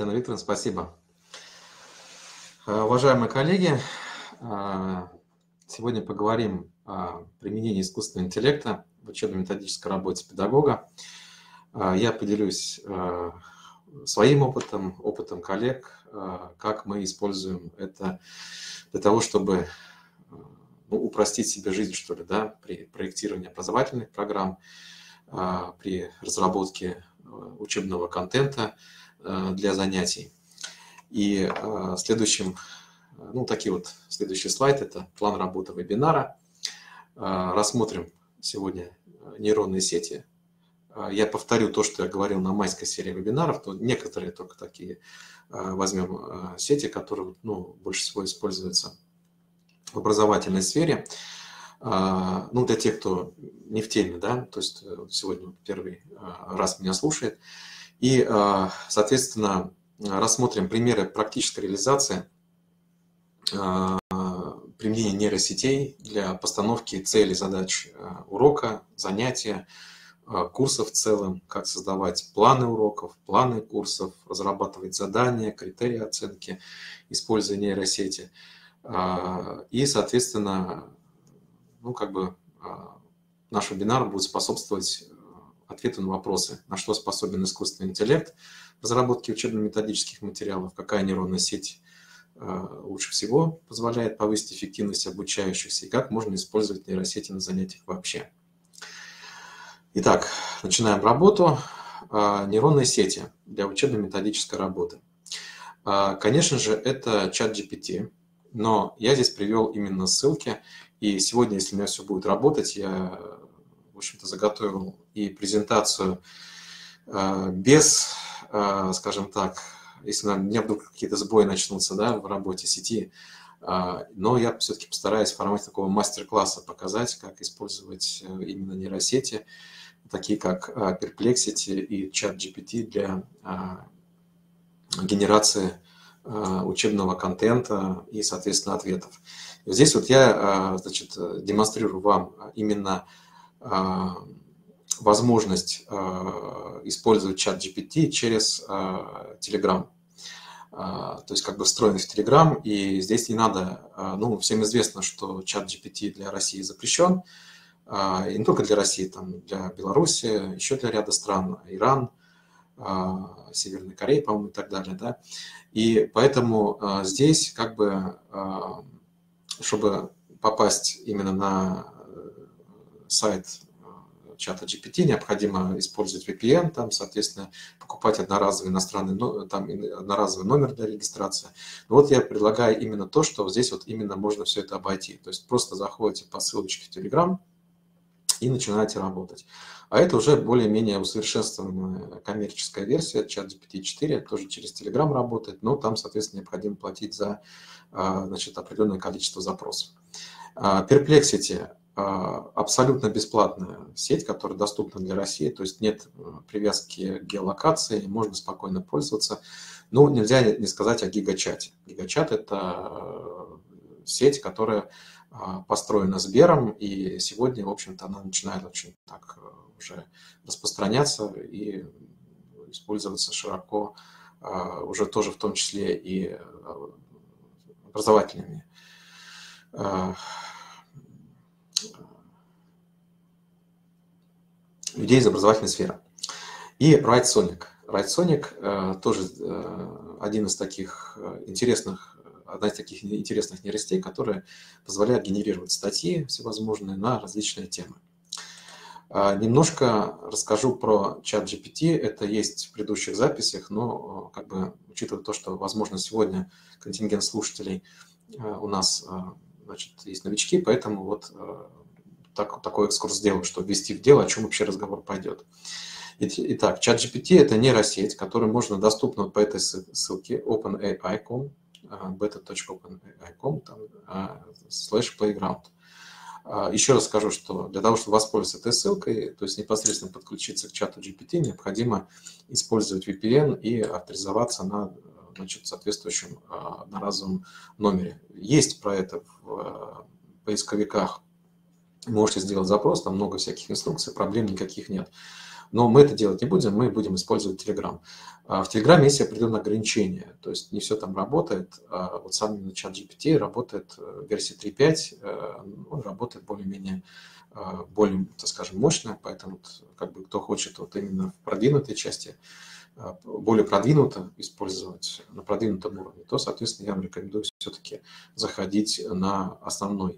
Татьяна Викторовна, спасибо. Уважаемые коллеги, сегодня поговорим о применении искусственного интеллекта в учебно-методической работе педагога. Я поделюсь своим опытом, опытом коллег, как мы используем это для того, чтобы упростить себе жизнь, что ли, да, при проектировании образовательных программ, при разработке учебного контента для занятий. И следующий слайд – это план работы вебинара. Рассмотрим сегодня нейронные сети. Я повторю то, что я говорил на майской серии вебинаров, то некоторые только такие возьмем сети, которые больше всего используются в образовательной сфере. Для тех, кто не в теме, да, то есть сегодня первый раз меня слушает. И, соответственно, рассмотрим примеры практической реализации применения нейросетей для постановки целей, задач урока, занятия, курсов в целом, как создавать планы уроков, планы курсов, разрабатывать задания, критерии оценки, используя нейросети. И, соответственно, наш вебинар будет способствовать ответу на вопросы, на что способен искусственный интеллект в разработке учебно-методических материалов, какая нейронная сеть лучше всего позволяет повысить эффективность обучающихся и как можно использовать нейросети на занятиях вообще. Итак, начинаем работу. Нейронные сети для учебно-методической работы. Конечно же, это ChatGPT, но я здесь привел именно ссылки. И сегодня, если у меня все будет работать, я, в общем-то, заготовил и презентацию без, скажем так, если у меня вдруг какие-то сбои начнутся, да, в работе сети, но я все-таки постараюсь в формате такого мастер-класса показать, как использовать именно нейросети, такие как Perplexity и ChatGPT для генерации учебного контента и, соответственно, ответов. Здесь вот я, демонстрирую вам именно возможность использовать ChatGPT через Telegram. То есть встроенный в Telegram, и здесь не надо, всем известно, что ChatGPT для России запрещен, и не только для России, там, для Беларуси, еще для ряда стран, Иран, Северной Кореи, по-моему, и так далее, да. И поэтому здесь, чтобы попасть именно на сайт чата GPT, необходимо использовать VPN, там, соответственно, покупать одноразовый одноразовый номер для регистрации. Но вот я предлагаю именно то, что здесь вот именно можно все это обойти. То есть просто заходите по ссылочке в Telegram и начинаете работать. А это уже более-менее усовершенствованная коммерческая версия ChatGPT 4, тоже через Telegram работает, но там, соответственно, необходимо платить за определенное количество запросов. Perplexity абсолютно бесплатная сеть, которая доступна для России, то есть нет привязки к геолокации, можно спокойно пользоваться. Но нельзя не сказать о гигачате. Гигачат – это сеть, которая построена Сбером, и сегодня, в общем-то, она начинает очень так уже распространяться и использоваться широко, уже тоже в том числе и образовательными людей из образовательной сферы. И RightSonic. RightSonic тоже одна из таких интересных нейросетей, которая позволяет генерировать статьи всевозможные на различные темы. Немножко расскажу про ChatGPT. Это есть в предыдущих записях, но учитывая то, что, возможно, сегодня контингент слушателей у нас есть новички, поэтому вот такой экскурс сделаю, чтобы ввести в дело, о чем вообще разговор пойдет. Итак, ChatGPT – это нейросеть, которую можно доступно по этой ссылке openai.com, beta.openai.com, /playground. Еще раз скажу, что для того, чтобы воспользоваться этой ссылкой, то есть непосредственно подключиться к чату GPT, необходимо использовать VPN и авторизоваться на соответствующем одноразовом номере. Есть про это в поисковиках. Можете сделать запрос, там много всяких инструкций, проблем никаких нет. Но мы это делать не будем, мы будем использовать Telegram. В Telegram есть определенные ограничения, то есть не все там работает. Вот сам именно ChatGPT работает в версии 3.5, он работает более-менее, более, так скажем, мощно, поэтому как бы кто хочет вот именно в продвинутой части, более продвинуто использовать на продвинутом уровне, то, соответственно, я вам рекомендую все-таки заходить на основной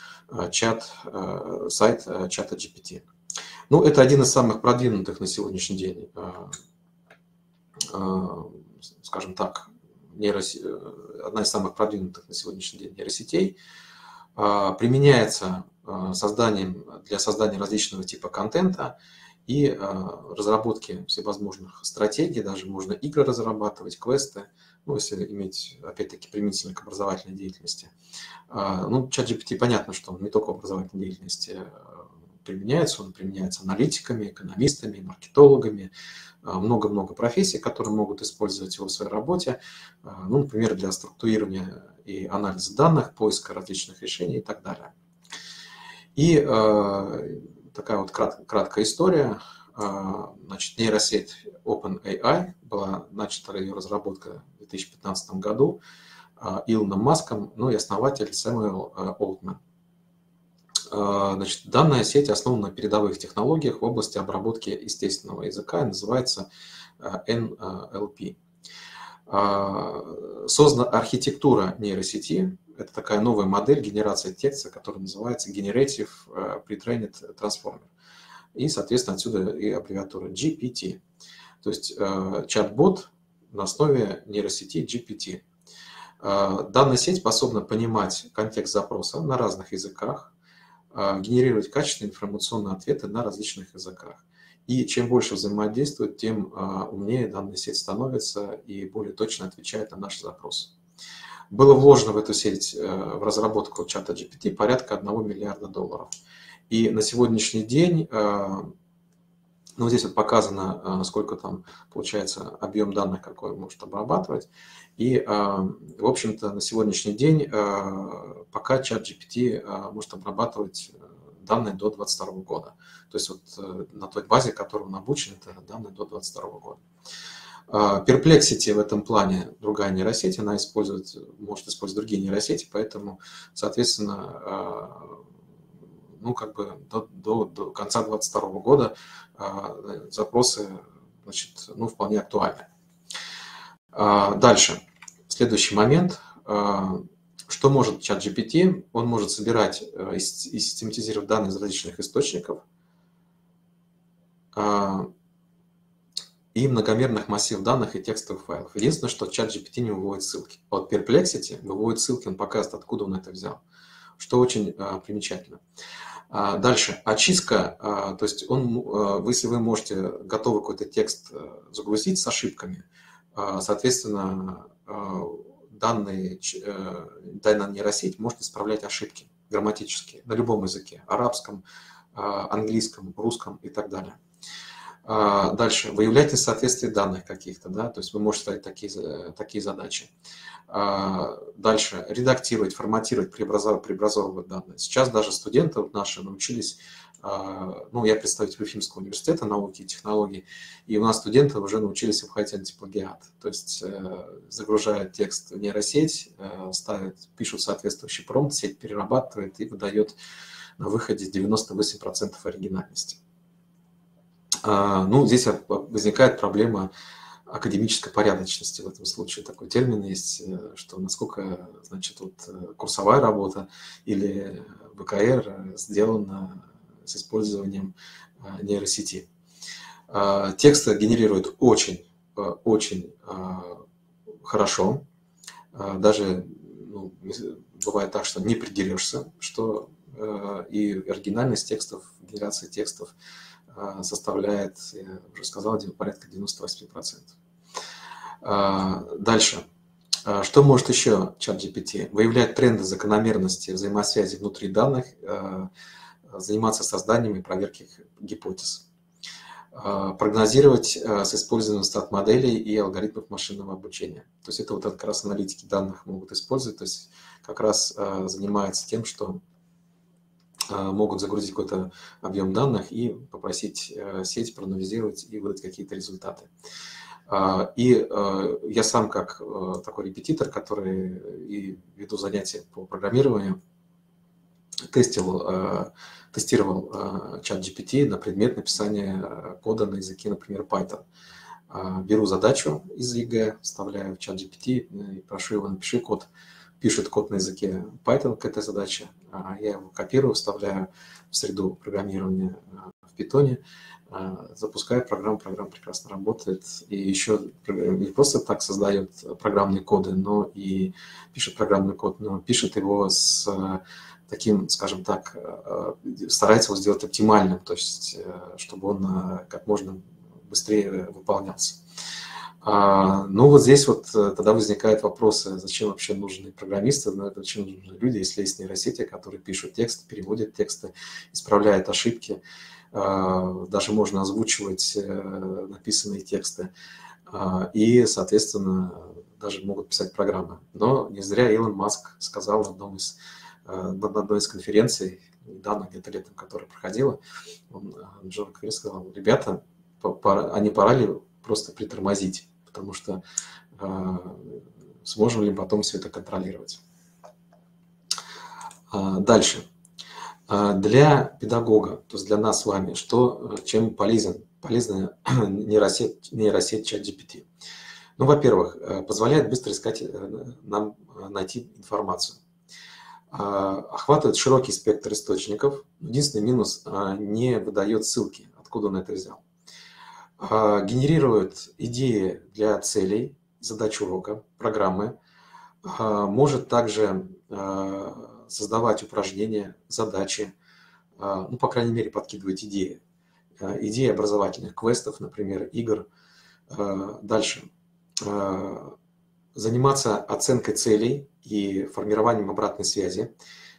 сайт чата GPT. Ну, это один из самых продвинутых на сегодняшний день, скажем так, одна из самых продвинутых на сегодняшний день нейросетей. Применяется для создания различного типа контента и разработки всевозможных стратегий, даже можно игры разрабатывать, квесты, ну, если иметь, опять-таки, применительно к образовательной деятельности. Ну, ChatGPT, понятно, что он не только в образовательной деятельности применяется, он применяется аналитиками, экономистами, маркетологами, много-много профессий, которые могут использовать его в своей работе, ну, например, для структурирования и анализа данных, поиска различных решений и так далее. И такая вот краткая история. Значит, нейросеть OpenAI, была начата ее разработка в 2015 году Илоном Маском, ну и основатель Сэмюэл Олтман. Значит, данная сеть основана на передовых технологиях в области обработки естественного языка и называется NLP. Создана архитектура нейросети. Это такая новая модель генерации текста, которая называется Generative Pre-trained Transformer. И, соответственно, отсюда и аббревиатура GPT. То есть чат-бот на основе нейросети GPT. Данная сеть способна понимать контекст запроса на разных языках, генерировать качественные информационные ответы на различных языках. И чем больше взаимодействует, тем умнее данная сеть становится и более точно отвечает на наши запросы. Было вложено в эту сеть, в разработку чата GPT порядка $1 миллиарда. И на сегодняшний день, ну, здесь вот показано, насколько там получается объем данных, какой он может обрабатывать. И, в общем-то, на сегодняшний день пока чат GPT может обрабатывать данные до 2022 года. То есть вот на той базе, которой он обучен, это данные до 2022 года. Perplexity в этом плане другая нейросеть, она может использовать другие нейросети, поэтому, соответственно, ну, как бы до конца 2022 года запросы, значит, ну, вполне актуальны. Дальше. Следующий момент. Что может ChatGPT? Он может собирать и систематизировать данные из различных источников и многомерных массивов данных и текстовых файлов. Единственное, что ChatGPT не выводит ссылки. Вот Perplexity выводит ссылки, он показывает, откуда он это взял, что очень примечательно. Дальше. Очистка, то есть если вы можете готовый какой-то текст загрузить с ошибками, соответственно, данная нейросеть может исправлять ошибки грамматические на любом языке, арабском, английском, русском и так далее. Дальше. Выявлять несоответствие данных каких-то, да, то есть вы можете ставить такие задачи. Дальше. Редактировать, форматировать, преобразовывать данные. Сейчас даже студенты наши научились, ну, я представитель Уфимского университета науки и технологий, и у нас студенты уже научились обходить антиплагиат. То есть загружают текст в нейросеть, пишут соответствующий промпт, сеть перерабатывает и выдает на выходе 98% оригинальности. Ну, здесь возникает проблема академической порядочности в этом случае. Такой термин есть, что насколько, значит, вот курсовая работа или ВКР сделана с использованием нейросети. Тексты генерируют очень хорошо. Даже, ну, бывает так, что не придерешься, что и оригинальность текстов, генерация текстов составляет, я уже сказал, порядка 98%. Дальше. Что может еще ChatGPT? Выявлять тренды, закономерности, взаимосвязи внутри данных, заниматься созданием и проверкой гипотез. Прогнозировать с использованием стат-моделей и алгоритмов машинного обучения. То есть это вот как раз аналитики данных могут использовать, то есть как раз занимается тем, что могут загрузить какой-то объем данных и попросить сеть проанализировать и выдать какие-то результаты. И я сам, как такой репетитор, который и веду занятия по программированию, тестировал чат GPT на предмет написания кода на языке, например, Python. Беру задачу из ЕГЭ, вставляю в чат GPT и прошу его: напиши код. Пишет код на языке Python к этой задаче. Я его копирую, вставляю в среду программирования в Python, запускаю программу, программа прекрасно работает. И еще не просто так создает программные коды, но и пишет программный код, но пишет его с таким, скажем так, старается его сделать оптимальным, то есть чтобы он как можно быстрее выполнялся. Ну вот здесь вот тогда возникают вопросы, зачем вообще нужны программисты, зачем нужны люди, если есть нейросети, которые пишут тексты, переводят тексты, исправляют ошибки, даже можно озвучивать написанные тексты и, соответственно, даже могут писать программы. Но не зря Илон Маск сказал на одной из конференций, недавно, где-то летом, которая проходила, он Джон Квир сказал: ребята, а не пора ли просто притормозить, потому что сможем ли потом все это контролировать. Дальше. Для педагога, то есть для нас с вами, чем полезна нейросеть ChatGPT? Ну, во-первых, позволяет быстро искать, нам найти информацию. Охватывает широкий спектр источников. Единственный минус — не выдает ссылки, откуда он это взял. Генерирует идеи для целей, задач урока, программы. Может также создавать упражнения, задачи, ну, по крайней мере, подкидывать идеи. Идеи образовательных квестов, например, игр. Дальше. Заниматься оценкой целей и формированием обратной связи.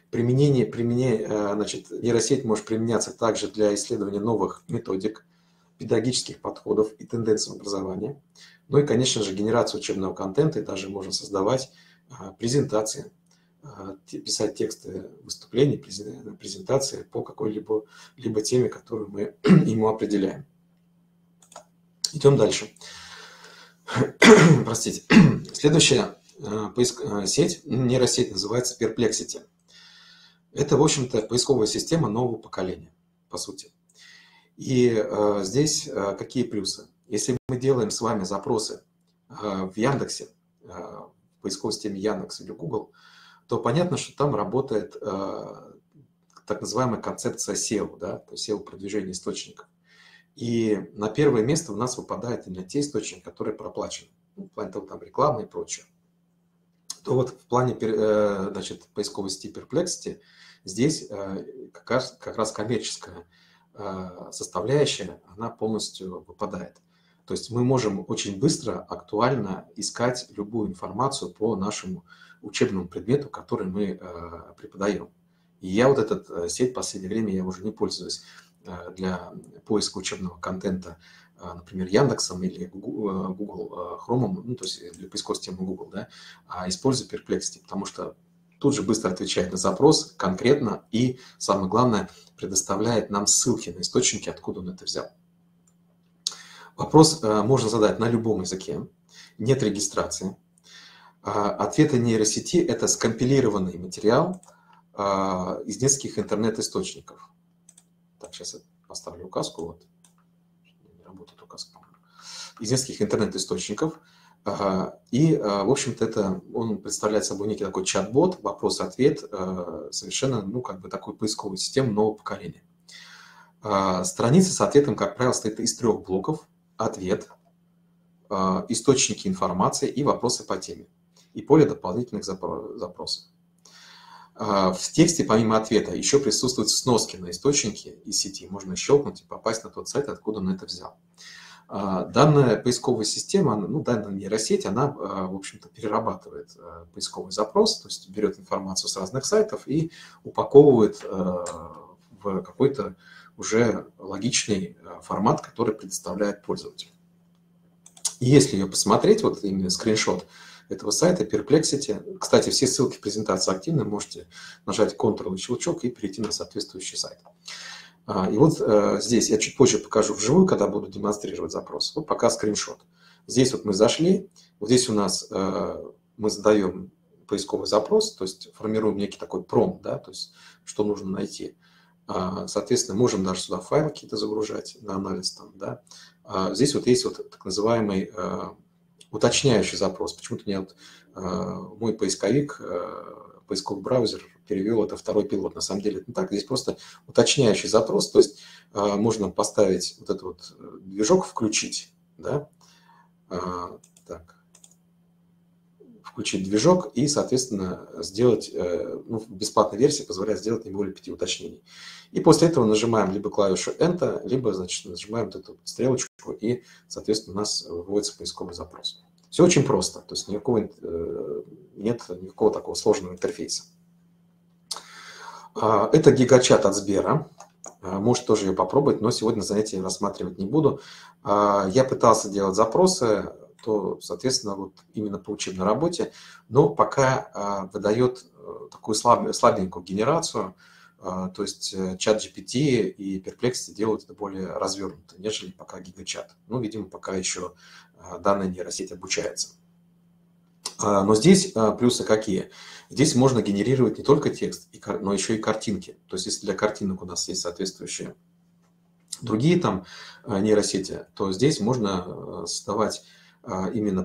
Нейросеть может применяться также для исследования новых методик, педагогических подходов и тенденций образования. Ну и, конечно же, генерацию учебного контента, и даже можно создавать презентации, писать тексты выступлений, презентации по какой-либо теме, которую мы ему определяем. Идем дальше. Простите. Следующая сеть, нейросеть, называется Perplexity. Это, в общем-то, поисковая система нового поколения, по сути. И здесь какие плюсы? Если мы делаем с вами запросы в Яндексе, в поисковой системе Яндекс или Google, то понятно, что там работает так называемая концепция SEO, да, то есть SEO-продвижение источников. И на первое место у нас выпадают именно те источники, которые проплачены, в плане того, там реклама и прочее. То вот в плане поисковой сети Perplexity здесь как раз коммерческая составляющая, она полностью выпадает. То есть мы можем очень быстро, актуально искать любую информацию по нашему учебному предмету, который мы преподаем. И я вот эту сеть в последнее время я уже не пользуюсь для поиска учебного контента, например, Яндексом или Google Chrome, ну, то есть для поисковой системы Google, да, а использую Perplexity, потому что тут же быстро отвечает на запрос конкретно и, самое главное, предоставляет нам ссылки на источники, откуда он это взял. Вопрос можно задать на любом языке, нет регистрации. Ответы нейросети – это скомпилированный материал из нескольких интернет-источников. Так, сейчас я поставлю указку. Вот. Не работает указка. Из нескольких интернет-источников. И, в общем-то, он представляет собой некий такой чат-бот, вопрос-ответ, совершенно, ну, как бы такую поисковую систему нового поколения. Страница с ответом, как правило, состоит из 3 блоков: ответ, источники информации и вопросы по теме, и поле дополнительных запросов. В тексте, помимо ответа, еще присутствуют сноски на источники из сети. Можно щелкнуть и попасть на тот сайт, откуда он это взял. Данная поисковая система, ну, данная нейросеть, она, в общем-то, перерабатывает поисковый запрос, то есть берет информацию с разных сайтов и упаковывает в какой-то уже логичный формат, который предоставляет пользователь. И если ее посмотреть, вот именно скриншот этого сайта Perplexity. Кстати, все ссылки в презентации активны, можете нажать Ctrl и щелчок и перейти на соответствующий сайт. И вот здесь я чуть позже покажу вживую, когда буду демонстрировать запрос. Вот пока скриншот. Здесь вот мы зашли, вот здесь у нас мы задаем поисковый запрос, то есть формируем некий такой промпт, да, то есть что нужно найти. Соответственно, можем даже сюда файлы какие-то загружать на анализ там, да. Здесь вот есть вот так называемый уточняющий запрос. Почему-то мне вот мой поисковик, поисковый браузер перевел это второй пилот. На самом деле это не так. Здесь просто уточняющий запрос, то есть можно поставить вот этот вот движок, включить, да, так, включить движок и, соответственно, сделать, ну, в бесплатной версии позволяет сделать не более 5 уточнений. И после этого нажимаем либо клавишу Enter, либо, значит, нажимаем вот эту стрелочку, и, соответственно, у нас выводится поисковый запрос. Все очень просто, то есть нет никакого такого сложного интерфейса. Это гигачат от Сбера. Можете тоже ее попробовать, но сегодня на занятии рассматривать не буду. Я пытался делать запросы, то, соответственно, вот именно по учебной работе, но пока выдает такую слабенькую генерацию, то есть чат GPT и Perplexity делают это более развернуто, нежели пока гигачат. Ну, видимо, пока еще данная нейросеть обучается. Но здесь плюсы какие? Здесь можно генерировать не только текст, но еще и картинки. То есть если для картинок у нас есть соответствующие другие там нейросети, то здесь можно создавать именно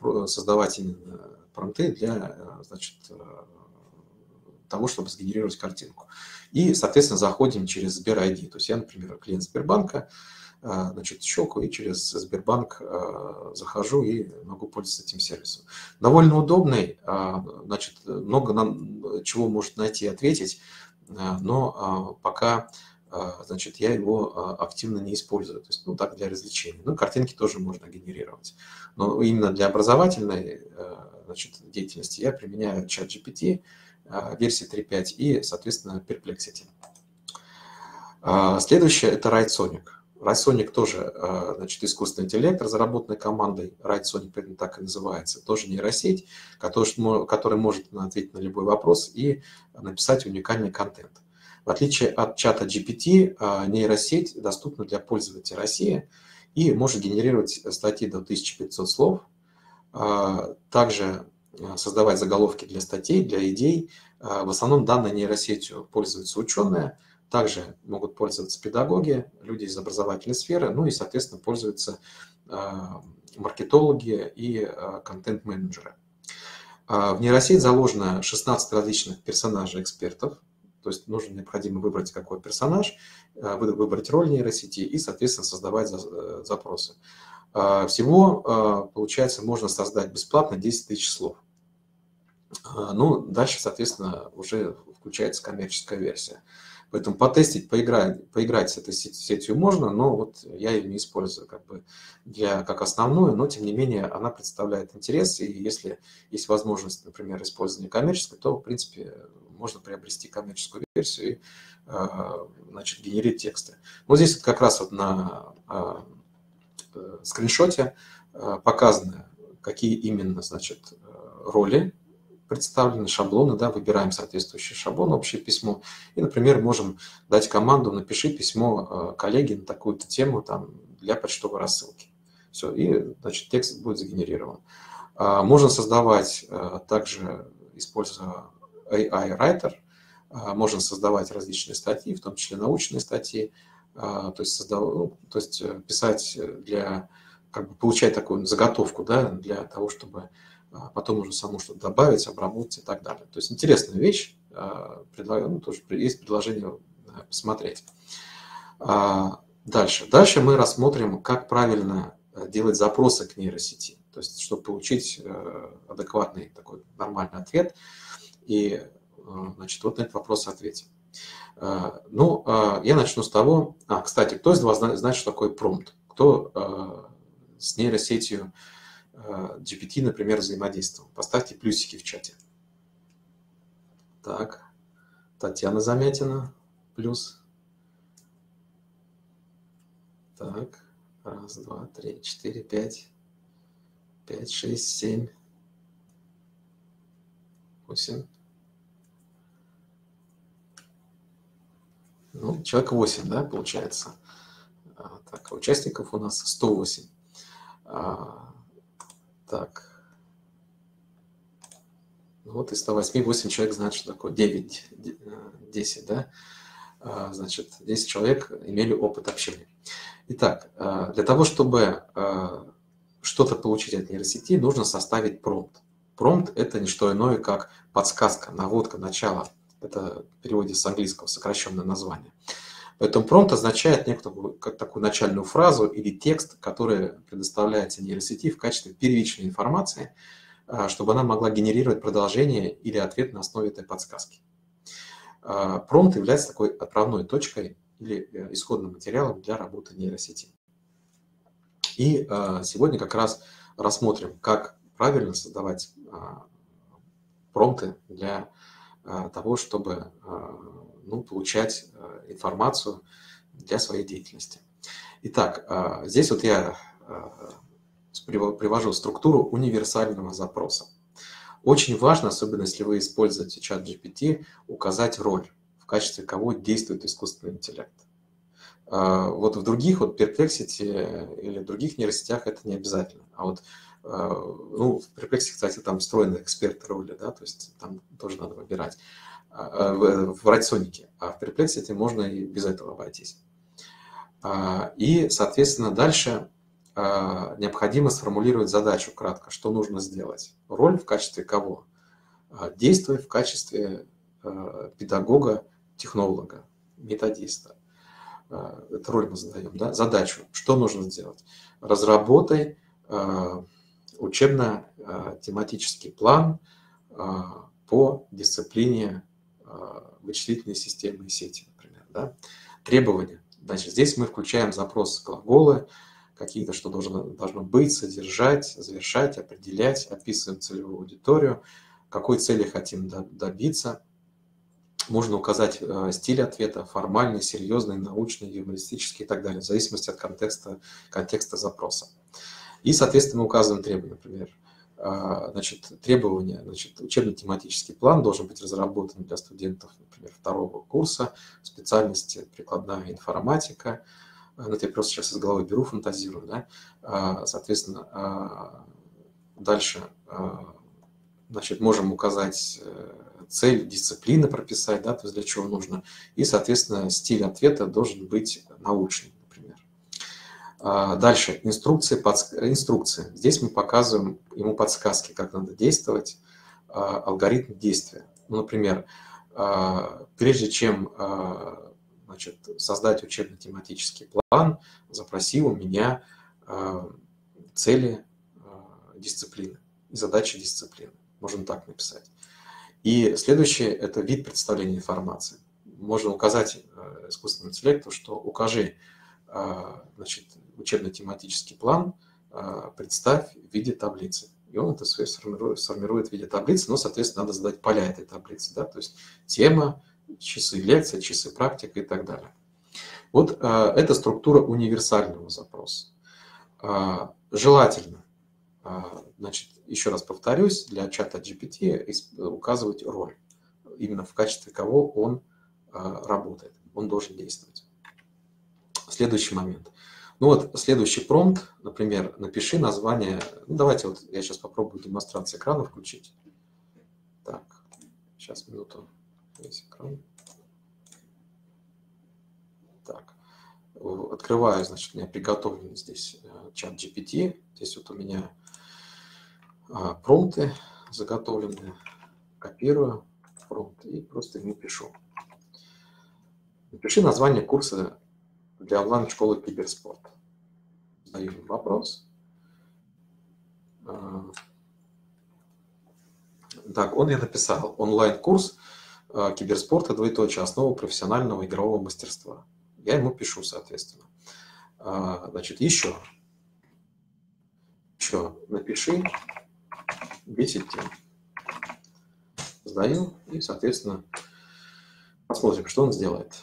промпты для, значит, того, чтобы сгенерировать картинку. И, соответственно, заходим через Сбер ID. То есть я, например, клиент Сбербанка, значит, щелкаю и через Сбербанк захожу и могу пользоваться этим сервисом. Довольно удобный, значит, много чего может найти и ответить, но пока, значит, я его активно не использую. То есть, ну, так, для развлечений. Ну, картинки тоже можно генерировать. Но именно для образовательной, значит, деятельности я применяю ChatGPT версии 3.5 и, соответственно, Perplexity. Следующее – это Write-Sonic. Write-Sonic тоже, значит, искусственный интеллект, разработанный командой. Write-Sonic поэтому так и называется. Тоже нейросеть, которая может ответить на любой вопрос и написать уникальный контент. В отличие от чата GPT, нейросеть доступна для пользователей России и может генерировать статьи до 1500 слов. Также создавать заголовки для статей, для идей. В основном данной нейросетью пользуются ученые, также могут пользоваться педагоги, люди из образовательной сферы, ну и, соответственно, пользуются маркетологи и контент-менеджеры. В нейросеть заложено 16 различных персонажей-экспертов, то есть необходимо выбрать какой персонаж, выбрать роль нейросети и, соответственно, создавать запросы. Всего, получается, можно создать бесплатно 10 тысяч слов. Ну, дальше, соответственно, уже включается коммерческая версия. Поэтому потестить, поиграть с этой сетью можно, но вот я ее не использую как бы как основную, но тем не менее она представляет интерес, и если есть возможность, например, использования коммерческой, то, в принципе, можно приобрести коммерческую версию и, значит, генерить тексты. Вот здесь вот как раз вот на скриншоте показаны, какие именно, значит, роли представлены, шаблоны, да, выбираем соответствующий шаблон, общее письмо, и, например, можем дать команду: напиши письмо коллеге на такую-то тему там, для почтовой рассылки. Все, и, значит, текст будет сгенерирован. Можно создавать также, используя AI Writer, можно создавать различные статьи, в том числе научные статьи, то есть писать для, как бы получать такую заготовку, да, для того, чтобы потом уже саму что-то добавить, обработать и так далее. То есть интересная вещь, тоже есть предложение посмотреть. Дальше мы рассмотрим, как правильно делать запросы к нейросети, то есть чтобы получить адекватный такой нормальный ответ. И, значит, вот на этот вопрос ответим. Ну, я начну с того, кстати, кто из вас знает, что такое промпт? Кто с нейросетью GPT, например, взаимодействовал? Поставьте плюсики в чате. Так, Татьяна Замятина, плюс. Так, 1, 2, 3, 4, 5, 5, 6, 7, 8. Ну, человек 8, да, получается. Так, участников у нас 108. Так. Вот из 108 8 человек знают, что такое 9, 10, да? Значит, 10 человек имели опыт общения. Итак, для того, чтобы что-то получить от нейросети, нужно составить промпт. Промпт – это не что иное, как подсказка, наводка, начало. Это в переводе с английского сокращенное название. Поэтому промпт означает некую как такую начальную фразу или текст, который предоставляется нейросети в качестве первичной информации, чтобы она могла генерировать продолжение или ответ на основе этой подсказки. Промпт является такой отправной точкой или исходным материалом для работы нейросети. И сегодня как раз рассмотрим, как правильно создавать промпты для того, чтобы получать информацию для своей деятельности. Итак, здесь вот я привожу структуру универсального запроса. Очень важно, особенно если вы используете чат GPT, указать роль, в качестве кого действует искусственный интеллект. Вот в других, вот Perplexity или в других нейросетях это не обязательно. А вот в Perplexity, кстати, там встроены эксперты роли, да, то есть там тоже надо выбирать в Write-Sonic, а в Perplexity можно и без этого обойтись. И, соответственно, дальше необходимо сформулировать задачу кратко, что нужно сделать. Роль в качестве кого? Действие в качестве педагога, технолога, методиста. Эту роль мы задаем, да? Задачу, что нужно сделать. Разработай учебно-тематический план по дисциплине вычислительной системы и сети, например. Да? Требования. Значит, здесь мы включаем запрос глаголы, какие-то, что должно быть, содержать, завершать, определять, описываем целевую аудиторию, какой цели хотим добиться. Можно указать стиль ответа, формальный, серьезный, научный, юмористический и так далее, в зависимости от контекста запроса. И, соответственно, мы указываем требования, например. Требования, учебно-тематический план должен быть разработан для студентов, например, второго курса, специальности прикладная информатика. Это я просто сейчас из головы беру, фантазирую, да. Соответственно, дальше, можем указать цель, дисциплины прописать, да, то есть для чего нужно. И, соответственно, стиль ответа должен быть научный, например. Дальше, инструкции. Здесь мы показываем ему подсказки, как надо действовать, алгоритм действия. Ну, например, прежде чем создать учебно-тематический план, запроси у меня цели дисциплины и задачи дисциплины. Можно так написать. И следующее – это вид представления информации. Можно указать искусственному интеллекту, что укажи учебно-тематический план, представь в виде таблицы. И он это сформирует в виде таблицы, но, соответственно, надо задать поля этой таблицы. Да? То есть тема, часы лекции, часы практика и так далее. Вот это структура универсального запроса. Желательно, еще раз повторюсь, для чата GPT указывать роль, именно в качестве кого он работает, он должен действовать. Следующий момент. Следующий промпт, например, напиши название. Давайте я сейчас попробую демонстрацию экрана включить. Так, сейчас минуту. Весь экран. Так, открываю, у меня приготовлен здесь чат GPT. Здесь вот у меня промпты заготовленные. Копирую промпт и просто ему пишу. Напиши название курса для онлайн-школы киберспорт. Задаю вопрос. Так, он мне написал. Онлайн-курс киберспорта, основа профессионального игрового мастерства. Я ему пишу, соответственно. Еще напиши 10 тем. Сдаю и, соответственно, посмотрим, что он сделает.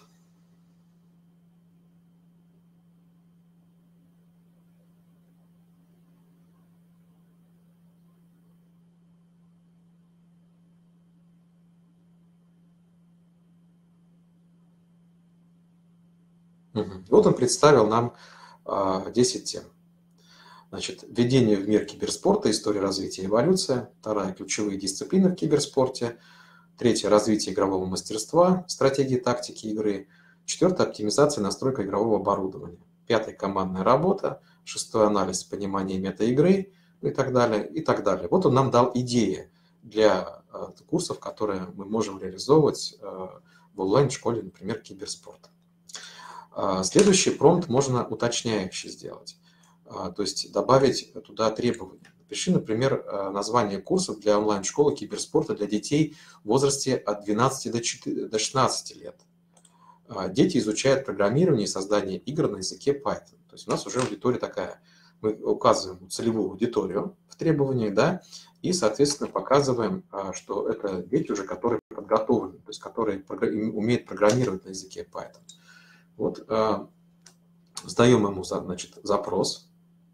Вот он представил нам 10 тем. Значит, введение в мир киберспорта, история развития и эволюция. Вторая, ключевые дисциплины в киберспорте. Третье, развитие игрового мастерства, стратегии, тактики игры. Четвертое, оптимизация и настройка игрового оборудования. Пятое, командная работа. Шестое, анализ, понимание мета-игры, ну и так далее, и так далее. Вот он нам дал идеи для курсов, которые мы можем реализовывать в онлайн-школе, например, киберспорта. Следующий промпт можно уточняющий сделать, то есть добавить туда требования. Напиши, например, название курсов для онлайн-школы киберспорта для детей в возрасте от 12 до 16 лет. Дети изучают программирование и создание игр на языке Python. То есть у нас уже аудитория такая. Мы указываем целевую аудиторию в требованиях, да, и, соответственно, показываем, что это дети уже, которые подготовлены, то есть которые умеют программировать на языке Python. Вот, сдаем ему, значит, запрос.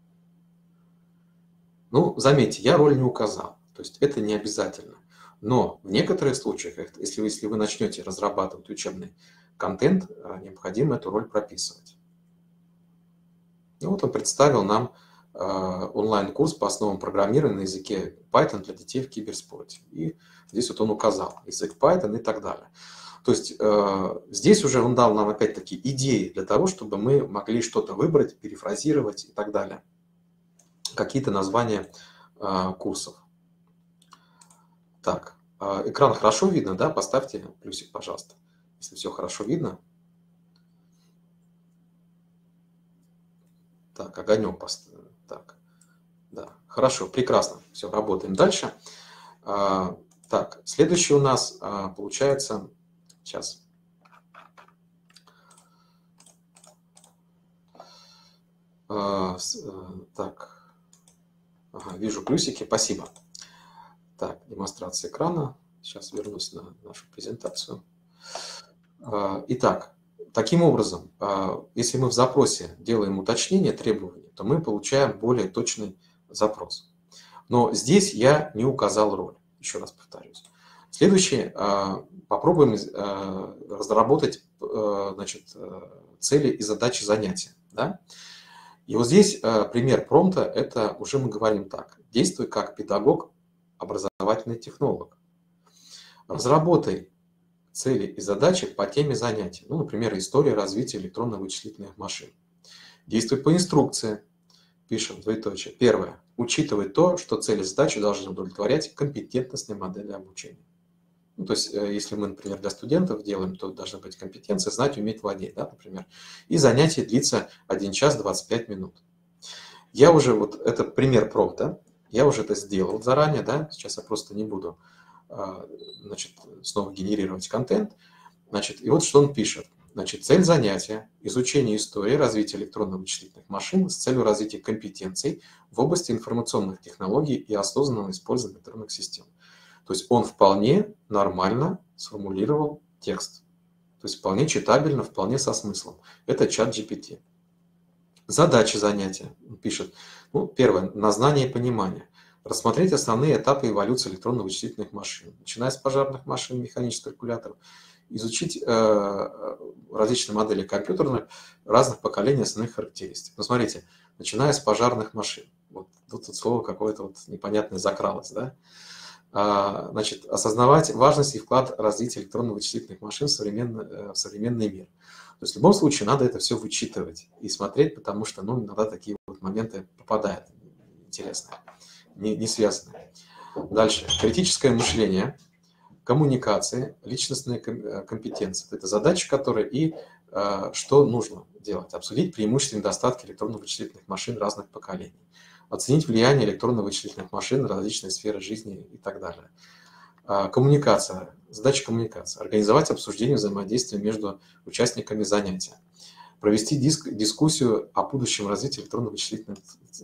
Ну, заметьте, я роль не указал, то есть это не обязательно. Но в некоторых случаях, если вы начнете разрабатывать учебный контент, необходимо эту роль прописывать. И вот он представил нам онлайн-курс по основам программирования на языке Python для детей в киберспорте. И здесь вот он указал язык Python и так далее. То есть здесь уже он дал нам опять-таки идеи для того, чтобы мы могли что-то выбрать, перефразировать и так далее. Какие-то названия курсов. Так, экран хорошо видно, да? Поставьте плюсик, пожалуйста, если все хорошо видно. Так, огонек поставим. Так, да, хорошо, прекрасно. Все, работаем дальше. Так, следующий у нас получается... Сейчас. Так, ага, вижу плюсики, спасибо. Так, демонстрация экрана. Сейчас вернусь на нашу презентацию. Итак, таким образом, если мы в запросе делаем уточнение требований, то мы получаем более точный запрос. Но здесь я не указал роль, еще раз повторюсь. Следующее, попробуем разработать, значит, цели и задачи занятия. Да? И вот здесь пример промпта, это уже мы говорим так. Действуй как педагог, образовательный технолог. Разработай цели и задачи по теме занятия. Ну, например, история развития электронно-вычислительных машин. Действуй по инструкции. Пишем двоеточие. Первое. Учитывай то, что цели и задачи должны удовлетворять компетентностные модели обучения. Ну, то есть, если мы, например, для студентов делаем, то должны быть компетенции, знать, уметь, владеть, да, например. И занятие длится 1 час 25 минут. Я уже, вот это пример промпта, я уже это сделал заранее, да, сейчас я просто не буду, значит, снова генерировать контент. Значит, и вот что он пишет. Значит, цель занятия – изучение истории развития электронно-вычислительных машин с целью развития компетенций в области информационных технологий и осознанного использования электронных систем. То есть он вполне нормально сформулировал текст. То есть вполне читабельно, вполне со смыслом. Это чат GPT. Задачи занятия. Он пишет. Ну, первое. На знание и понимание. Рассмотреть основные этапы эволюции электронно-вычислительных машин. Начиная с пожарных машин, механических калькуляторов. Изучить различные модели компьютерных разных поколений основных характеристик. Ну, смотрите, начиная с пожарных машин. Вот тут слово какое-то вот непонятное закралось, да? Значит, осознавать важность и вклад развития электронно-вычислительных машин в современный мир. То есть в любом случае надо это все вычитывать и смотреть, потому что, ну, иногда такие вот моменты попадают интересные, не связанные. Дальше. Критическое мышление, коммуникации, личностные компетенции. Это задачи, которые и что нужно делать. Обсудить преимущества и недостатки электронно-вычислительных машин разных поколений. Оценить влияние электронно-вычислительных машин на различные сферы жизни и так далее. Коммуникация. Задача коммуникации. Организовать обсуждение взаимодействия между участниками занятия. Провести дискуссию о будущем развитии электронно-вычислительных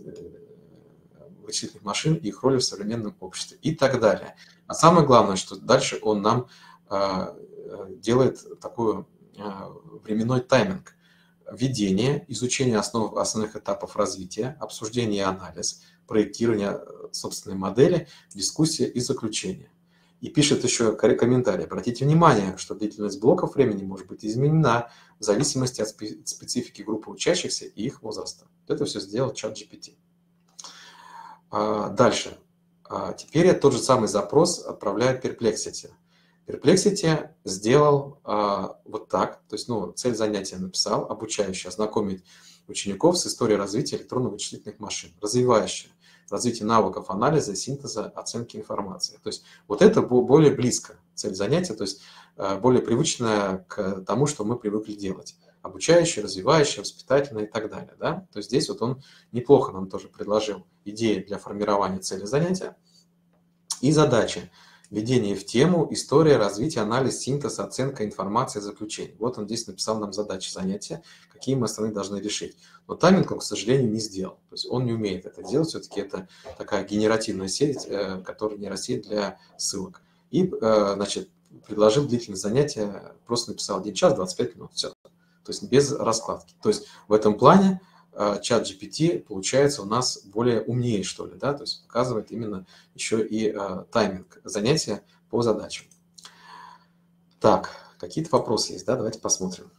машин и их роли в современном обществе и так далее. А самое главное, что дальше он нам делает такой временной тайминг. Введение, изучение основных этапов развития, обсуждение и анализ, проектирование собственной модели, дискуссия и заключение. И пишет еще комментарий. Обратите внимание, что длительность блоков времени может быть изменена в зависимости от специфики группы учащихся и их возраста. Это все сделал ChatGPT. Дальше. Теперь я тот же самый запрос отправляю Perplexity. Perplexity сделал вот так. То есть, цель занятия написал, обучающий, ознакомить учеников с историей развития электронно-вычислительных машин, развивающая развитие навыков анализа, синтеза, оценки информации. То есть вот это более близко цель занятия, то есть более привычная к тому, что мы привыкли делать. Обучающая, развивающая, воспитательная и так далее. Да? То есть здесь вот он неплохо нам тоже предложил идеи для формирования цели занятия и задачи. Введение в тему, история, развитие, анализ, синтез, оценка, информация, заключение. Вот он здесь написал нам задачи занятия, какие мы остальные должны решить. Но тайминг он, к сожалению, не сделал. То есть он не умеет это делать. Все-таки это такая генеративная сеть, которая нейросеть для ссылок. И, значит, предложил длительность занятия, просто написал 1 час 25 минут. Все. То есть без раскладки. То есть в этом плане ChatGPT получается у нас более умнее, что ли, да, то есть показывает именно еще и тайминг занятия по задачам. Так, какие-то вопросы есть, да, давайте посмотрим.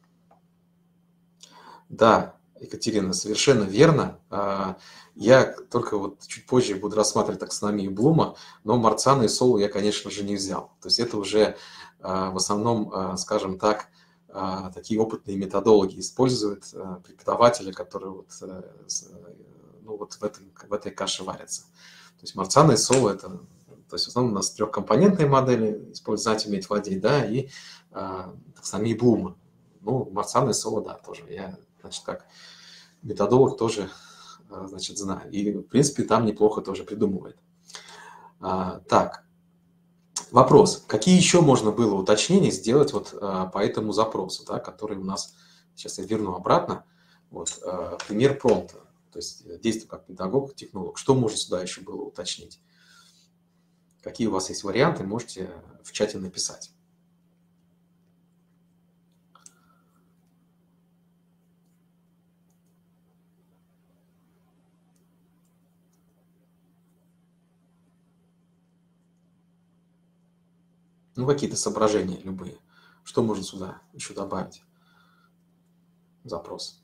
Да, Екатерина, совершенно верно. Я только вот чуть позже буду рассматривать таксономию Блума, но Марцана и Солу я, конечно же, не взял. То есть это уже в основном, скажем так, такие опытные методологи используют преподаватели, которые вот в этой каше варятся. То есть Марцана и Соло это, то есть в основном у нас трехкомпонентные модели, используют знать, уметь владеть, да, и таксономии Блума. Марцана и Соло, да, тоже. Я, значит, как методолог тоже, значит, знаю. И, в принципе, там неплохо тоже придумывает. Так. Вопрос. Какие еще можно было уточнения сделать вот по этому запросу, да, который у нас, сейчас я верну обратно, вот, пример промпта, то есть действие как педагог, технолог. Что можно сюда еще было уточнить? Какие у вас есть варианты, можете в чате написать. Какие-то соображения любые. Что можно сюда еще добавить? Запрос.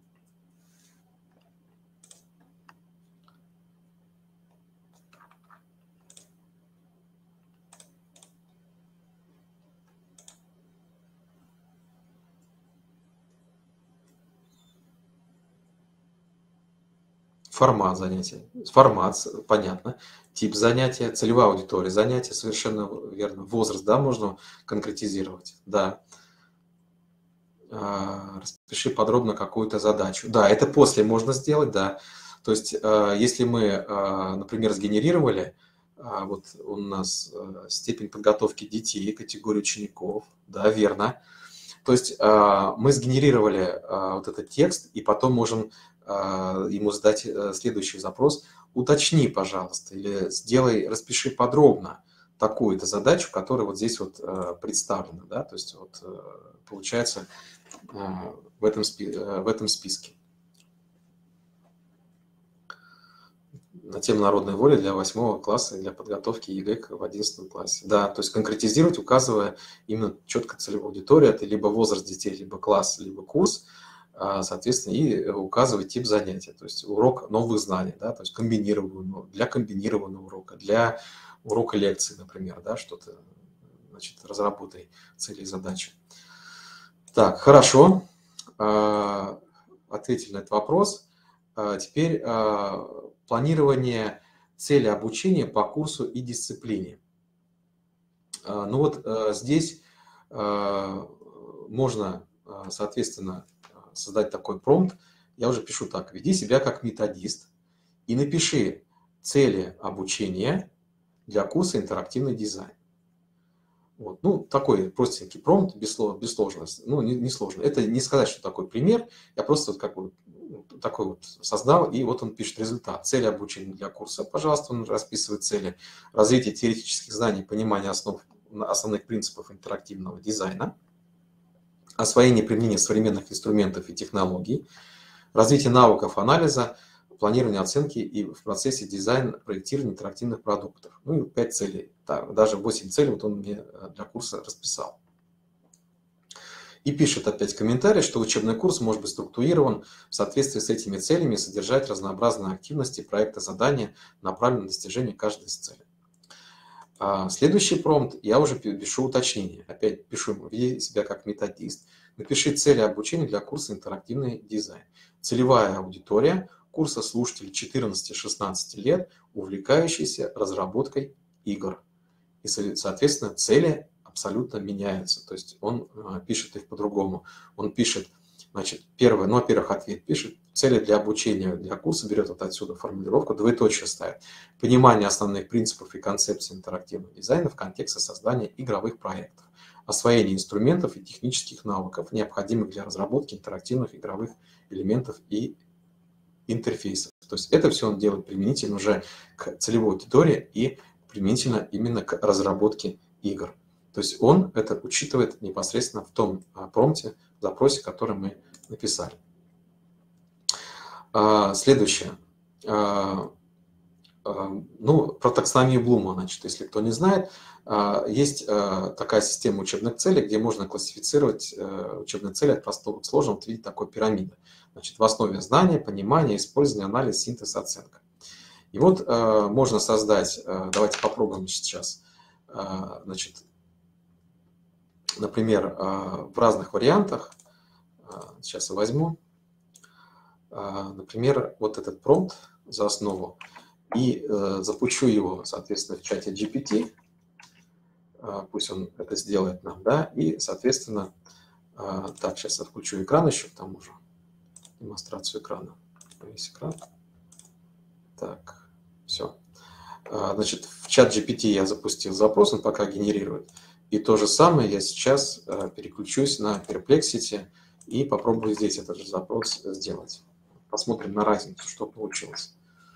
Формат занятия. Формат, понятно. Тип занятия, целевая аудитория занятия, совершенно верно. Возраст, да, можно конкретизировать. Да. Распиши подробно какую-то задачу. Да, это после можно сделать, да. То есть, если мы, например, сгенерировали, вот у нас степень подготовки детей, категорию учеников, да, верно. То есть мы сгенерировали вот этот текст, и потом можем ему задать следующий запрос. Уточни, пожалуйста, или распиши подробно такую-то задачу, которая вот здесь вот представлена. Да? То есть вот получается в этом списке. На тему народной воли для 8 класса, для подготовки ЕГЭ в 11 классе. Да, то есть конкретизировать, указывая именно четко целевую аудиторию, это либо возраст детей, либо класс, либо курс, соответственно, и указывать тип занятия, то есть урок новых знаний, да, то есть для комбинированного урока, для урока лекции, например, да, что-то, значит, разработай цели и задачи. Так, хорошо, ответили на этот вопрос. Теперь планирование цели обучения по курсу и дисциплине. Здесь можно, соответственно, создать такой промпт. Я уже пишу так. Веди себя как методист и напиши цели обучения для курса интерактивный дизайн. Вот. Такой простенький промпт, без сложности. Не сложно. Это не сказать, что такой пример. Я просто такой вот создал, и вот он пишет результат. Цели обучения для курса, пожалуйста, он расписывает цели. Развитие теоретических знаний, понимание основных принципов интерактивного дизайна. Освоение и применение современных инструментов и технологий. Развитие навыков анализа, планирования оценки и в процессе дизайна, проектирования интерактивных продуктов. Ну и 5 целей. Так, даже 8 целей вот он мне для курса расписал. И пишет опять комментарий, что учебный курс может быть структурирован в соответствии с этими целями и содержать разнообразные активности, проекты, задания, направленные на достижение каждой из целей. Следующий промпт я уже пишу уточнение. Опять пишу ему: веди себя как методист. Напиши цели обучения для курса «Интерактивный дизайн». Целевая аудитория курса — слушатели 14-16 лет, увлекающиеся разработкой игр. И, соответственно, цели абсолютно меняются. То есть он пишет их по-другому. Он пишет, значит, первое, ну, во-первых, ответ пишет. Цели для обучения для курса, берет вот отсюда формулировку, двоеточие ставит. Понимание основных принципов и концепций интерактивного дизайна в контексте создания игровых проектов. Освоение инструментов и технических навыков, необходимых для разработки интерактивных игровых элементов и интерфейсов. То есть это все он делает применительно уже к целевой аудитории и применительно именно к разработке игр. То есть он это учитывает непосредственно в том промпте, запросе, который мы написали. Следующее. Ну, про таксономию Блума, значит, если кто не знает, есть такая система учебных целей, где можно классифицировать учебные цели от простого к сложному в виде такой пирамиды. Значит, в основе знания, понимания, использования, анализ, синтез, оценка. И вот можно создать, давайте попробуем сейчас, значит, например, в разных вариантах, сейчас я возьму, например, вот этот промпт за основу и запущу его, соответственно, в чате GPT, пусть он это сделает нам, да, и, соответственно, так, сейчас я включу экран еще к тому же, демонстрацию экрана, весь экран, так, все. Значит, в чат GPT я запустил запрос, он пока генерирует. И то же самое я сейчас переключусь на Perplexity и попробую здесь этот же запрос сделать. Посмотрим на разницу, что получилось.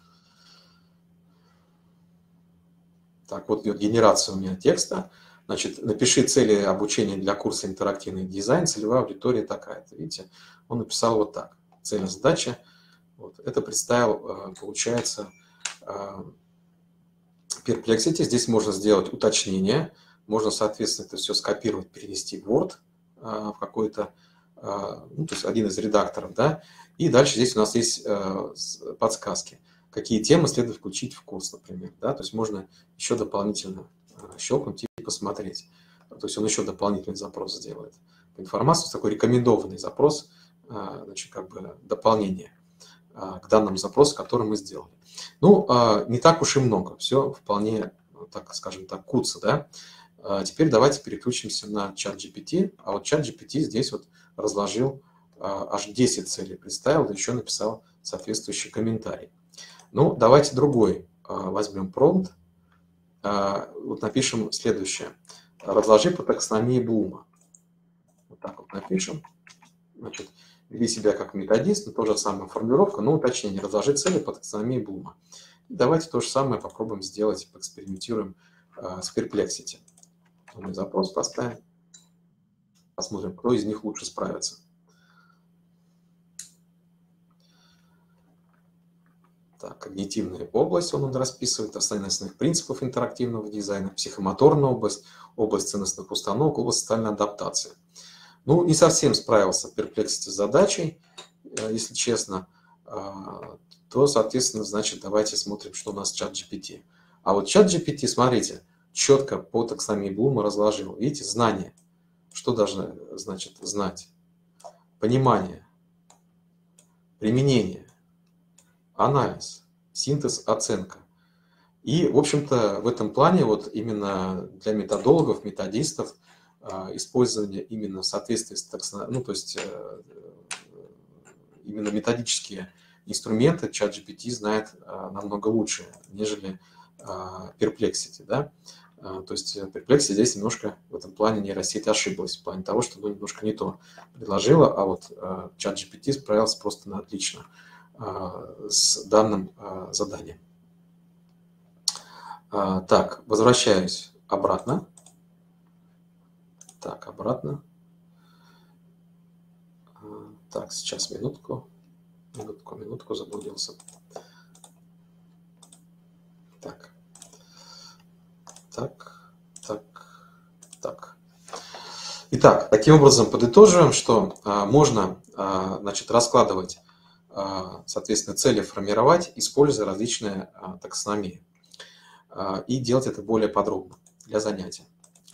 Так, вот идет генерация у меня текста. Значит, напиши цели обучения для курса «Интерактивный дизайн». Целевая аудитория такая-то. Видите, он написал вот так. Цель, задача. Вот. Это представил, получается, Perplexity. Здесь можно сделать уточнение. Можно, соответственно, это все скопировать, перенести в Word в какой-то, ну, то есть один из редакторов, да. И дальше здесь у нас есть подсказки. Какие темы следует включить в курс, например, да. То есть можно еще дополнительно щелкнуть и посмотреть. То есть он еще дополнительный запрос сделает. Информацию, такой рекомендованный запрос, значит, как бы дополнение к данному запросу, который мы сделали. Ну, не так уж и много, все вполне, так скажем так, куца, да. Теперь давайте переключимся на чат GPT. А вот чат GPT здесь вот разложил аж 10 целей, представил, да еще написал соответствующий комментарий. Ну, давайте другой возьмем промпт. Вот напишем следующее. Разложи по таксономии Блума. Вот так вот напишем. Значит, вели себя как методист, но тоже самая формулировка, но уточнение. Разложи цели по таксономии Блума. И давайте то же самое попробуем сделать, поэкспериментируем с Perplexity. Мы запрос поставим. Посмотрим, кто из них лучше справится. Так, когнитивная область он расписывает, основных принципов интерактивного дизайна, психомоторная область, область ценностных установок, область социальной адаптации. Ну, не совсем справился Perplexity с задачей, если честно, то, соответственно, значит, давайте смотрим, что у нас чат GPT. А вот чат GPT, смотрите, четко по таксономии Блума разложил. Видите, знание. Что должно, значит, знать? Понимание, применение, анализ, синтез, оценка. И, в общем-то, в этом плане вот именно для методологов, методистов использование именно в соответствии с таксономией, ну, то есть именно методические инструменты ChatGPT знает намного лучше, нежели Perplexity, да. То есть Perplexity здесь немножко в этом плане нейросеть ошиблась, в плане того, что ну, немножко не то предложила, а вот ChatGPT справился просто на отлично с данным заданием. Так, возвращаюсь обратно. Так, обратно. Так, сейчас минутку. Минутку, заблудился. Так. Итак, таким образом подытоживаем, что можно, значит, раскладывать, соответственно, цели формировать, используя различные таксономии. И делать это более подробно для занятия.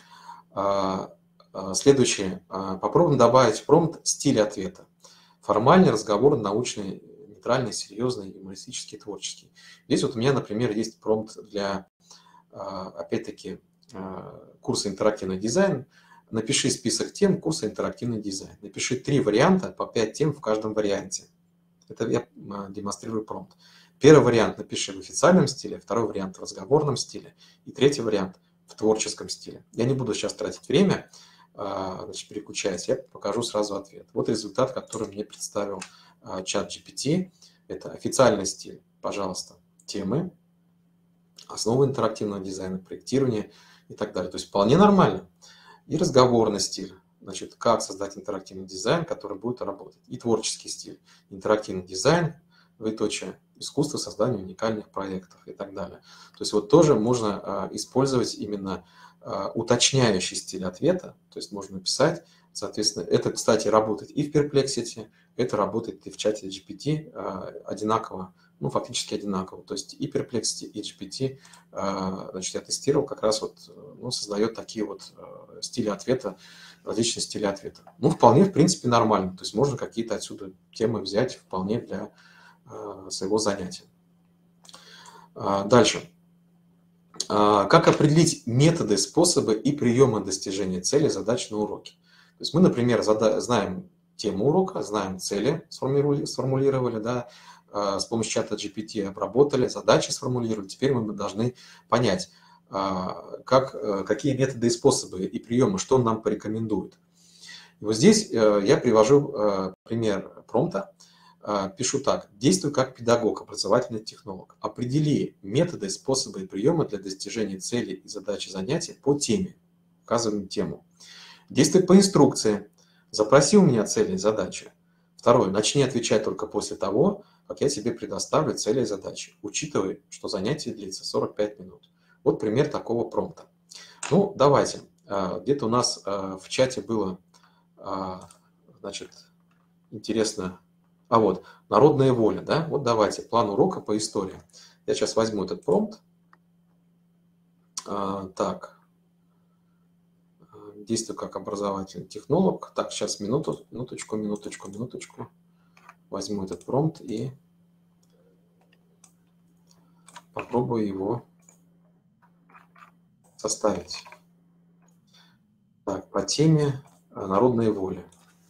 Следующее. Попробуем добавить в промпт стиль ответа. Формальный, разговорный, научный, нейтральный, серьезный, юмористический, творческий. Здесь вот у меня, например, есть промпт для, опять-таки, курса «Интерактивный дизайн». Напиши список тем курса «Интерактивный дизайн». Напиши 3 варианта по 5 тем в каждом варианте. Это я демонстрирую промпт. Первый вариант напиши в официальном стиле, второй вариант в разговорном стиле и третий вариант в творческом стиле. Я не буду сейчас тратить время, значит, переключаясь, я покажу сразу ответ. Вот результат, который мне представил чат GPT. Это официальный стиль, пожалуйста, темы, основы интерактивного дизайна, проектирования и так далее. То есть вполне нормально. И разговорный стиль. Значит, как создать интерактивный дизайн, который будет работать. И творческий стиль. Интерактивный дизайн, двоеточие, искусство создания уникальных проектов и так далее. То есть вот тоже можно использовать именно уточняющий стиль ответа. То есть можно написать, соответственно, это, кстати, работает и в Perplexity, это работает и в чате GPT одинаково, ну, фактически одинаково. То есть и Perplexity, и GPT, значит, я тестировал, как раз вот, ну, создает такие вот стили ответа, различные стили ответа. Ну, вполне, в принципе, нормально. То есть можно какие-то отсюда темы взять вполне для своего занятия. Дальше. Как определить методы, способы и приемы достижения цели, задач на уроке? То есть мы, например, знаем тему урока, знаем цели, сформулировали, да, с помощью чата GPT обработали, задачи сформулировали. Теперь мы должны понять, какие методы и способы и приемы, что он нам порекомендует. И вот здесь я привожу пример промпта. Пишу так. Действуй как педагог, образовательный технолог. Определи методы, способы и приемы для достижения целей и задачи занятия по теме. Указываем тему. Действуй по инструкции. Запроси у меня цели и задачи. Второе. Начни отвечать только после того, как я тебе предоставлю цели и задачи. Учитывай, что занятие длится 45 минут. Вот пример такого промпта. Ну, давайте. Где-то у нас в чате было, значит, интересно. А вот, народная воля, да? Вот давайте, план урока по истории. Я сейчас возьму этот промпт. Так. Действую как образовательный технолог. Так, сейчас минуточку. Возьму этот промпт и попробую его составить. Так, по теме народная воля.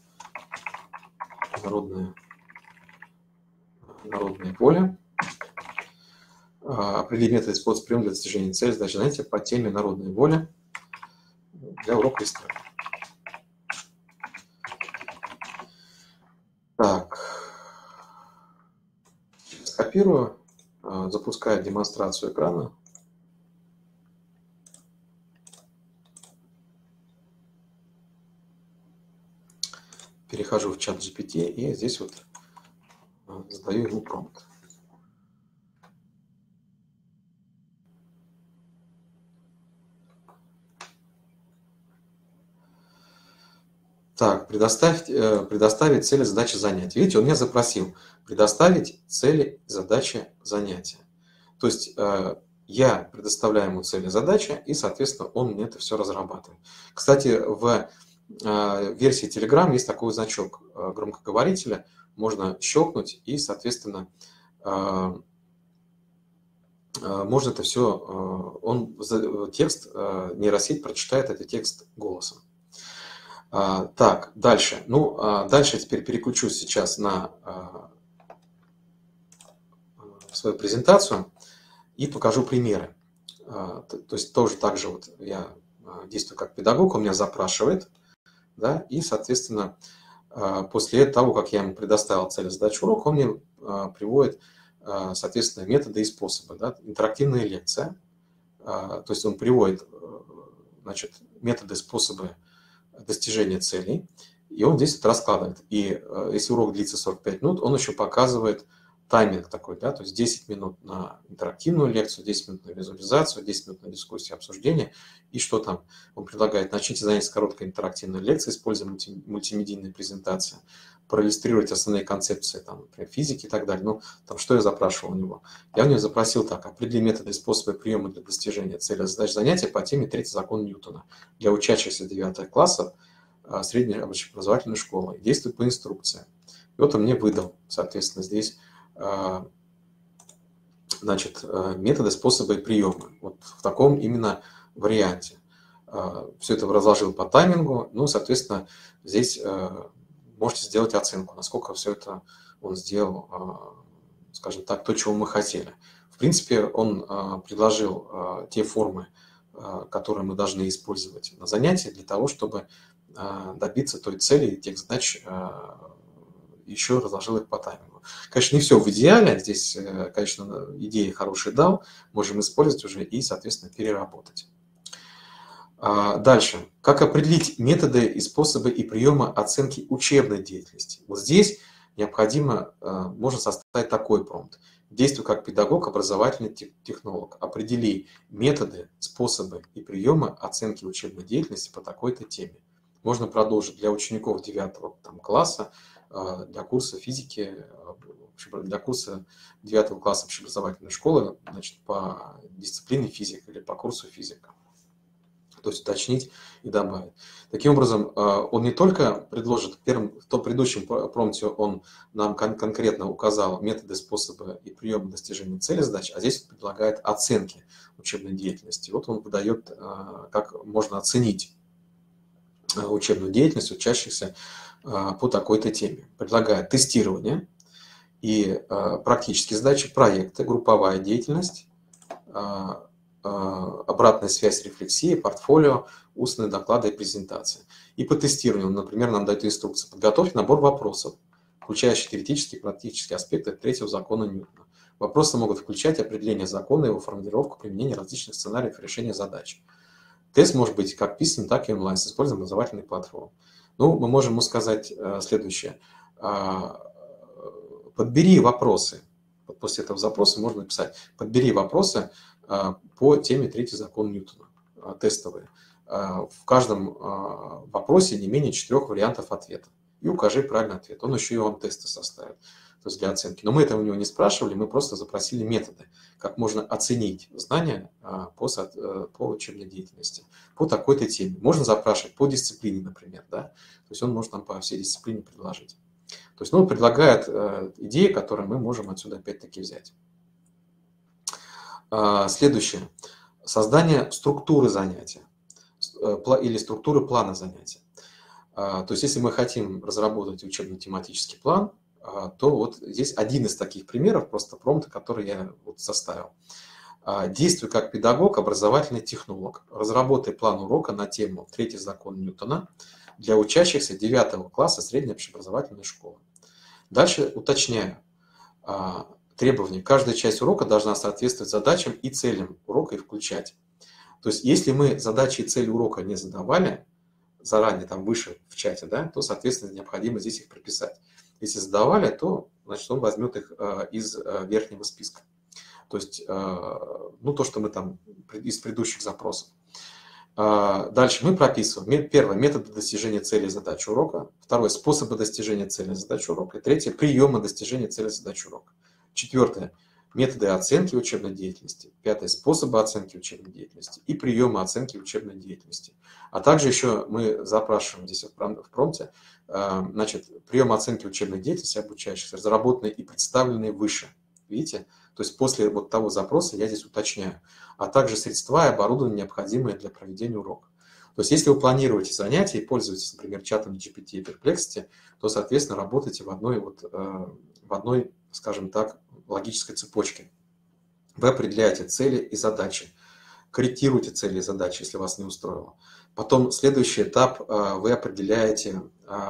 Народная воля. Определи методы и способ приема для достижения цели, задачи занятия по теме народная воля для урока истории. Так, скопирую, запускаю демонстрацию экрана. Перехожу в чат GPT и здесь вот задаю ему промпт. Так, предоставить цели, задачи, занятия. Видите, он меня запросил предоставить цели, задачи, занятия. То есть я предоставляю ему цели, задачи, и, соответственно, он мне это все разрабатывает. Кстати, в версии Telegram есть такой значок громкоговорителя. Можно щелкнуть, и, соответственно, можно это все, текст, нейросеть прочитает этот текст голосом. Так, дальше. Ну, дальше теперь переключусь сейчас на свою презентацию и покажу примеры. То есть тоже так же вот я действую как педагог, он меня запрашивает, да, и, соответственно, после того, как я ему предоставил цель, задачу, урок, он мне приводит, соответственно, методы и способы. Да, интерактивная лекция, то есть он приводит, значит, методы, способы достижения целей И он здесь это раскладывает. И если урок длится 45 минут, он еще показывает тайминг такой, да, то есть 10 минут на интерактивную лекцию, 10 минут на визуализацию, 10 минут на дискуссию, обсуждение. И что там? Он предлагает: начните занятие с короткой интерактивной лекции, используя мультимедийные презентации, проиллюстрировать основные концепции, там, например, физики и так далее. Ну, там, что я запрашивал у него? Я у него запросил так: определи методы и способы приема для достижения цели задач занятия по теме 3 закон Ньютона для учащихся 9 классов средней общеобразовательной школы. Действует по инструкции. И вот он мне выдал, соответственно, здесь, значит, методы, способы и приемы. Вот в таком именно варианте. Все это разложил по таймингу. Ну, соответственно, здесь можете сделать оценку, насколько все это он сделал, скажем так, то, чего мы хотели. В принципе, он предложил те формы, которые мы должны использовать на занятии для того, чтобы добиться той цели, тех задач, еще разложил их по таймингу. Конечно, не все в идеале. Здесь, конечно, идеи хорошие дал, можем использовать уже и, соответственно, переработать. Дальше. Как определить методы и способы и приемы оценки учебной деятельности? Вот здесь необходимо, можно составить такой промпт. Действуй как педагог, образовательный технолог. Определи методы, способы и приемы оценки учебной деятельности по такой-то теме. Можно продолжить для учеников 9 класса, для курса физики, для курса 9 класса общеобразовательной школы, значит, по дисциплине физика или по курсу физика. То есть уточнить и добавить. Таким образом, он не только предложит, в предыдущем промпте он нам конкретно указал методы, способы и приемы достижения цели задач, а здесь он предлагает оценки учебной деятельности. Вот он выдает, как можно оценить учебную деятельность учащихся по такой-то теме. Предлагает тестирование и практические задачи, проекты, групповая деятельность, обратная связь, рефлексия, портфолио, устные доклады и презентации. И по тестированию, например, нам дают инструкции: подготовьте набор вопросов, включающих теоретические и практические аспекты 3 закона Ньютона. Вопросы могут включать определение закона, его формулировку, применение различных сценариев решения задач. Тест может быть как письменный, так и онлайн, с использованием образовательной платформы. Ну, мы можем ему сказать следующее. Подбери вопросы. Вот после этого запроса можно написать: подбери вопросы по теме 3 закон Ньютона, тестовые. В каждом вопросе не менее 4 вариантов ответа. И укажи правильный ответ. Он еще и вам тесты составит, то есть для оценки. Но мы этого у него не спрашивали, мы просто запросили методы, как можно оценить знания по учебной деятельности, по такой-то теме. Можно запрашивать по дисциплине, например, да? То есть он может нам по всей дисциплине предложить. То есть, ну, он предлагает идеи, которые мы можем отсюда опять-таки взять. Следующее. Создание структуры занятия или структуры плана занятия. То есть, если мы хотим разработать учебно-тематический план, то вот здесь один из таких примеров, просто промпта, который я вот составил. Действуй как педагог, образовательный технолог. Разработай план урока на тему 3 закон Ньютона для учащихся 9 класса средней общеобразовательной школы. Дальше уточняю требования. Каждая часть урока должна соответствовать задачам и целям урока и включать. То есть, если мы задачи и цели урока не задавали заранее, там выше в чате, да, то, соответственно, необходимо здесь их прописать. Если задавали, то, значит, он возьмет их из верхнего списка. То есть, ну, то, что мы там из предыдущих запросов. Дальше мы прописываем. Первое, методы достижения цели задачи урока. Второе, способы достижения цели задачи урока. И третье, приемы достижения цели задачи урока. Четвертое, методы оценки учебной деятельности. Пятое, способы оценки учебной деятельности и приемы оценки учебной деятельности. А также еще мы запрашиваем здесь в промпте, значит, приемы оценки учебной деятельности обучающихся, разработанные и представленные выше. Видите? То есть после вот того запроса я здесь уточняю. А также средства и оборудование, необходимые для проведения урока. То есть если вы планируете занятия и пользуетесь, например, чатом GPT и Perplexity, то, соответственно, работаете в одной, скажем так, логической цепочке. Вы определяете цели и задачи, корректируете цели и задачи, если вас не устроило. Потом следующий этап, вы определяете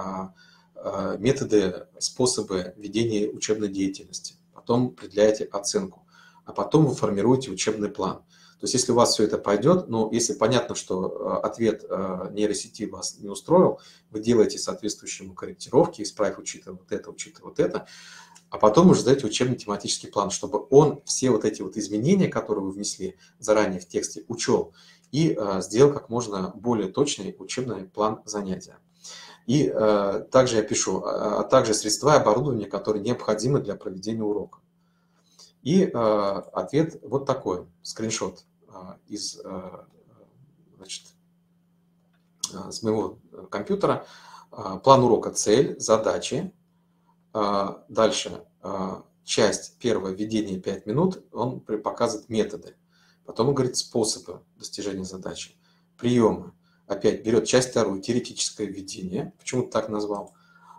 методы, способы ведения учебной деятельности. Потом определяете оценку, а потом вы формируете учебный план. То есть если у вас все это пойдет, но если понятно, что ответ нейросети вас не устроил, вы делаете соответствующие корректировки, исправив, учитывая вот это, а потом уже сдаете учебный тематический план, чтобы он все вот эти вот изменения, которые вы внесли заранее в тексте, учел и сделал как можно более точный учебный план занятия. И также я пишу, а также средства и оборудование, которые необходимы для проведения урока. И ответ вот такой, скриншот из, значит, с моего компьютера. План урока, цель, задачи. Дальше часть первая, введение 5 минут, он показывает методы. Потом он говорит способы достижения задачи, приемы. Опять берет часть вторую, теоретическое введение, почему так назвал,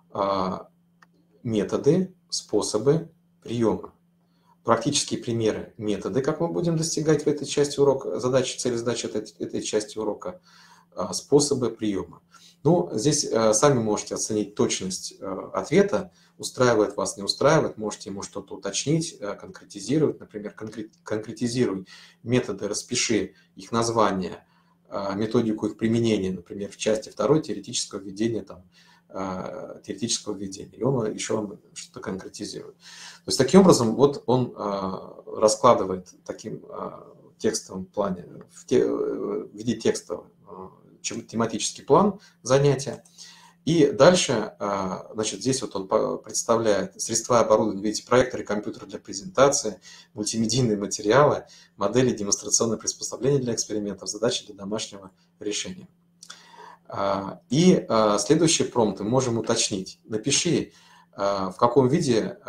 методы, способы, приемы. Практические примеры, методы, как мы будем достигать в этой части урока, задачи, цели, задачи этой части урока, способы, приемы. Ну, здесь сами можете оценить точность ответа, устраивает вас, не устраивает, можете ему что-то уточнить, конкретизировать, например, конкретизируй методы, распиши их название, методику их применения, например, в части 2 теоретического введения, и он еще вам что-то конкретизирует. То есть таким образом вот он раскладывает таким текстовом плане, в виде текста тематический план занятия. И дальше, значит, здесь вот он представляет средства и оборудование, видите, проекторы, компьютеры для презентации, мультимедийные материалы, модели, демонстрационные приспособления для экспериментов, задачи для домашнего решения. И следующий промпт мы можем уточнить. Напишите, в каком виде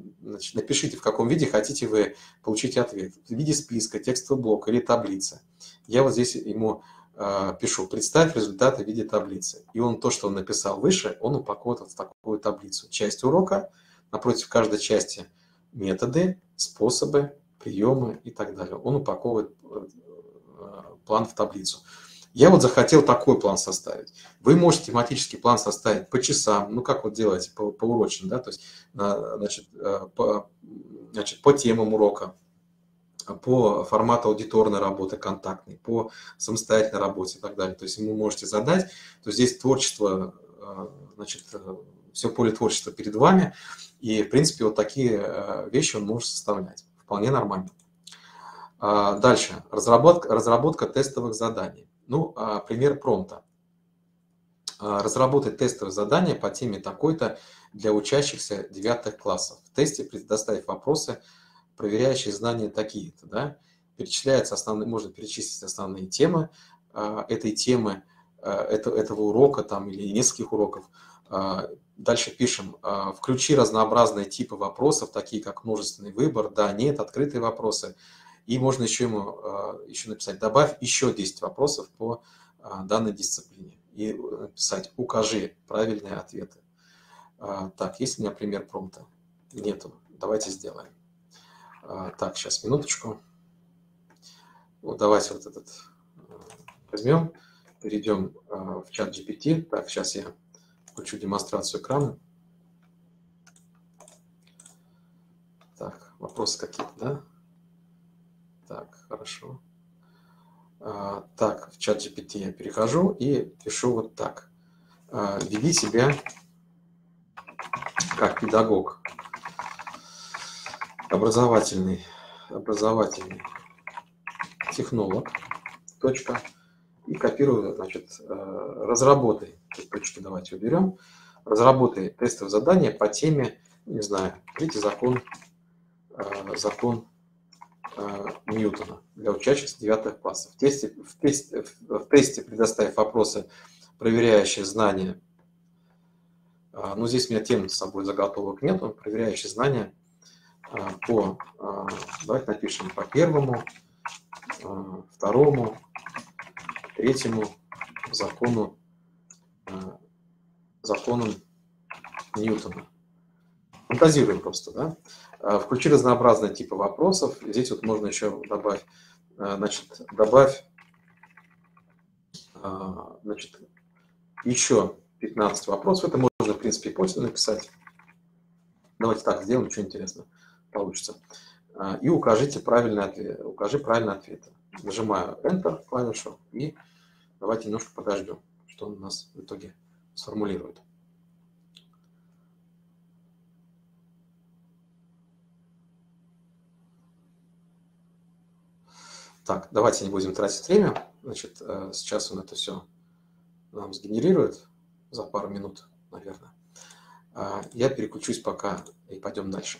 хотите вы получить ответ. В виде списка, текстового блока или таблицы. Я вот здесь ему пишу, представь результаты в виде таблицы. И он то, что он написал выше, он упаковывает в такую таблицу. Часть урока, напротив каждой части методы, способы, приемы и так далее. Он упаковывает план в таблицу. Я вот захотел такой план составить. Вы можете тематический план составить по часам, ну как вот делаете, поурочно, да, то есть по темам урока, по формату аудиторной работы, контактной, по самостоятельной работе и так далее. То есть вы можете задать, то здесь творчество, значит, все поле творчества перед вами, и в принципе вот такие вещи он может составлять. Вполне нормально. Дальше. Разработка тестовых заданий. Ну, пример промпта. Разработать тестовое задание по теме такой-то для учащихся 9 классов. В тесте предоставить вопросы, проверяющие знания такие-то. Да? Можно перечислить основные темы этой темы, этого урока там, или нескольких уроков. Дальше пишем, включи разнообразные типы вопросов, такие как множественный выбор, да, нет, открытые вопросы. И можно еще написать, добавь еще 10 вопросов по данной дисциплине. И написать, укажи правильные ответы. Так, есть у меня пример промпта? Нету. Давайте сделаем. Так, сейчас, минуточку. Вот давайте вот этот возьмем, перейдем в чат GPT. Так, сейчас я включу демонстрацию экрана. Так, вопросы какие-то, да? Так, хорошо. Так, в чат GPT я перехожу и пишу вот так. Веди себя как педагог, образовательный технолог, точка, и копирую, значит, разработай, точки давайте уберем, разработай тестовое задание по теме, не знаю, третий закон Ньютона для учащихся 9 классов. В тесте предоставь вопросы, проверяющие знания. Ну, здесь у меня тем с собой заготовок нету. Проверяющие знания давайте напишем по первому, второму, третьему законам Ньютона. Фантазируем просто, да? Включи разнообразные типы вопросов. Здесь вот можно еще добавить, еще 15 вопросов. Это можно, в принципе, после написать. Давайте так сделаем, что интересно получится. И укажи правильные ответы. Нажимаю Enter клавишу и давайте немножко подождем, что он у нас в итоге сформулирует. Так, давайте не будем тратить время. Значит, сейчас он это все нам сгенерирует за пару минут, наверное. Я переключусь пока и пойдем дальше.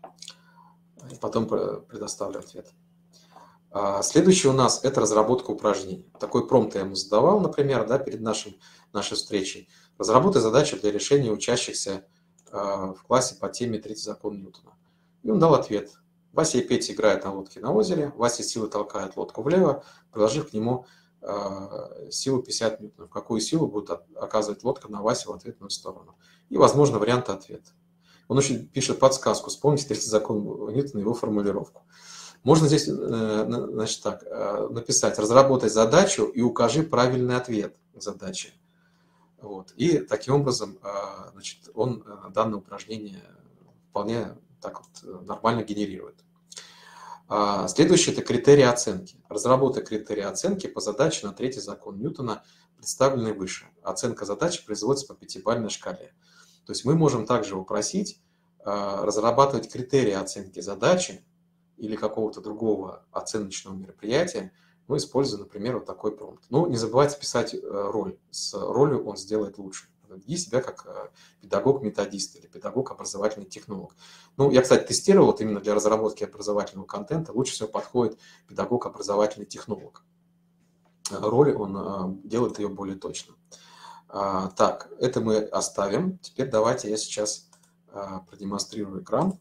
И потом предоставлю ответ. Следующий у нас это разработка упражнений. Такой промпт я ему задавал, например, да, перед нашей встречей. Разработай задачу для решения учащихся в классе по теме «Третий закон Ньютона». И он дал ответ. Вася и Петя играют на лодке на озере. Вася силой толкает лодку влево, приложив к нему силу 50 ньютонов. Какую силу будет оказывать лодка на Васе в ответную сторону? И, возможно, варианты ответа. Он еще пишет подсказку. Вспомните третий закон Ньютона, его формулировку. Можно здесь, значит, так, написать: разработай задачу и укажи правильный ответ к задаче. Вот. И таким образом, значит, он данное упражнение вполне так вот нормально генерирует. Следующее – это критерии оценки. Разработай критерии оценки по задаче на третий закон Ньютона, представленный выше. Оценка задачи производится по пятибалльной шкале. То есть мы можем также попросить разрабатывать критерии оценки задачи или какого-то другого оценочного мероприятия, ну, используя, например, вот такой промпт. Ну, не забывайте писать роль. С ролью он сделает лучше. Веди себя как педагог-методист или педагог-образовательный технолог. Ну, я, кстати, тестировал, вот именно для разработки образовательного контента лучше всего подходит педагог-образовательный технолог. Роль он делает ее более точно. Так, это мы оставим. Теперь давайте я сейчас продемонстрирую экран,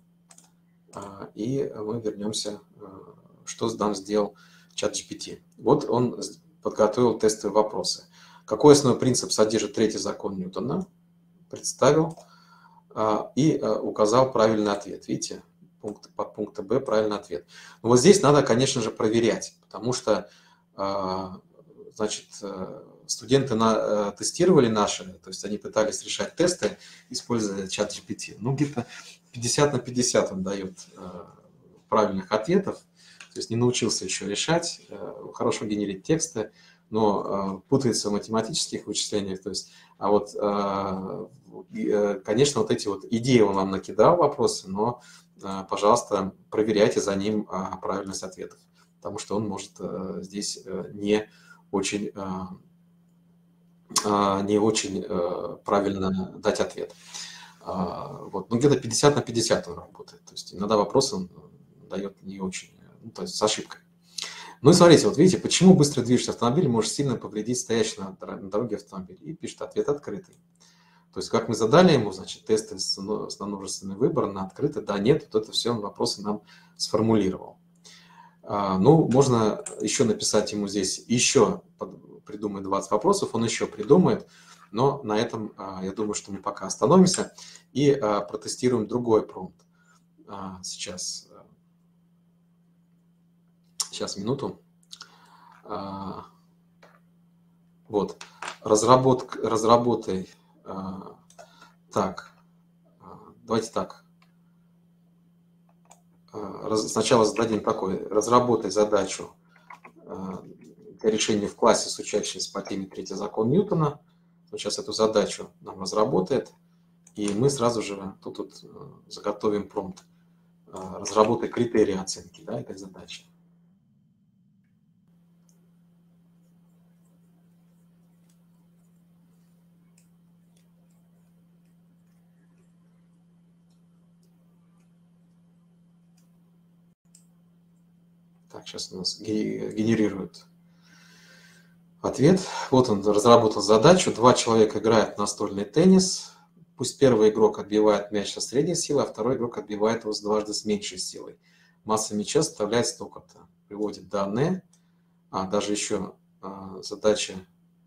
и мы вернемся, что нам сделал ChatGPT. Вот он подготовил тестовые вопросы. Какой основной принцип содержит третий закон Ньютона? Представил и указал правильный ответ. Видите, под пунктом Б правильный ответ. Но вот здесь надо, конечно же, проверять, потому что, значит, студенты тестировали наши, то есть они пытались решать тесты, используя ChatGPT. Ну, где-то 50 на 50 он дает правильных ответов. То есть не научился еще решать, хорошо генерить тексты, но путается в математических вычислениях. То есть, а вот, конечно, вот эти вот идеи он вам накидал вопросы, но, пожалуйста, проверяйте за ним правильность ответов, потому что он может здесь не очень правильно дать ответ. Вот. Ну, где-то 50 на 50 он работает. То есть иногда вопросы он дает не очень, ну, то есть с ошибкой. Ну и смотрите, вот видите, почему быстро движущийся автомобиль может сильно повредить стоящий на дороге автомобиль. И пишет ответ открытый. То есть как мы задали ему, значит, тесты на множественный выбор, на открытый, да, нет, вот это все он вопросы нам сформулировал. Ну, можно еще написать ему здесь, еще придумать 20 вопросов, он еще придумает, но на этом, я думаю, что мы пока остановимся и протестируем другой промпт. Сейчас, минуту. Вот, разработай, так, давайте так. Сначала зададим такой: разработай задачу для решения в классе с учащимися по теме третий закон Ньютона. Он сейчас эту задачу нам разработает, и мы сразу же тут заготовим промпт. Разработай критерии оценки, да, этой задачи. Так, сейчас у нас генерирует ответ. Вот он разработал задачу. 2 человека играют в настольный теннис. Пусть первый игрок отбивает мяч со средней силой, а второй игрок отбивает его дважды с меньшей силой. Масса мяча составляет столько-то. Приводит данные. Даже еще задача.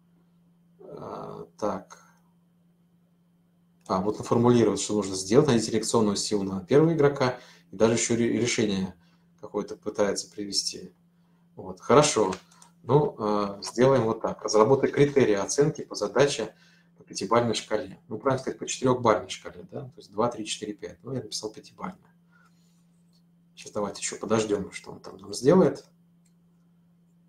Так. Вот он формулирует, что нужно сделать. Найти реакционную силу на первого игрока. И даже еще решение какое-то пытается привести. Вот. Хорошо. Ну, сделаем вот так. Разработай критерии оценки по задаче по пятибалльной шкале. Ну, правильно сказать, по 4-бальной шкале, да? То есть 2, 3, 4, 5. Ну, я написал 5-бальная. Сейчас давайте еще подождем, что он там нам сделает.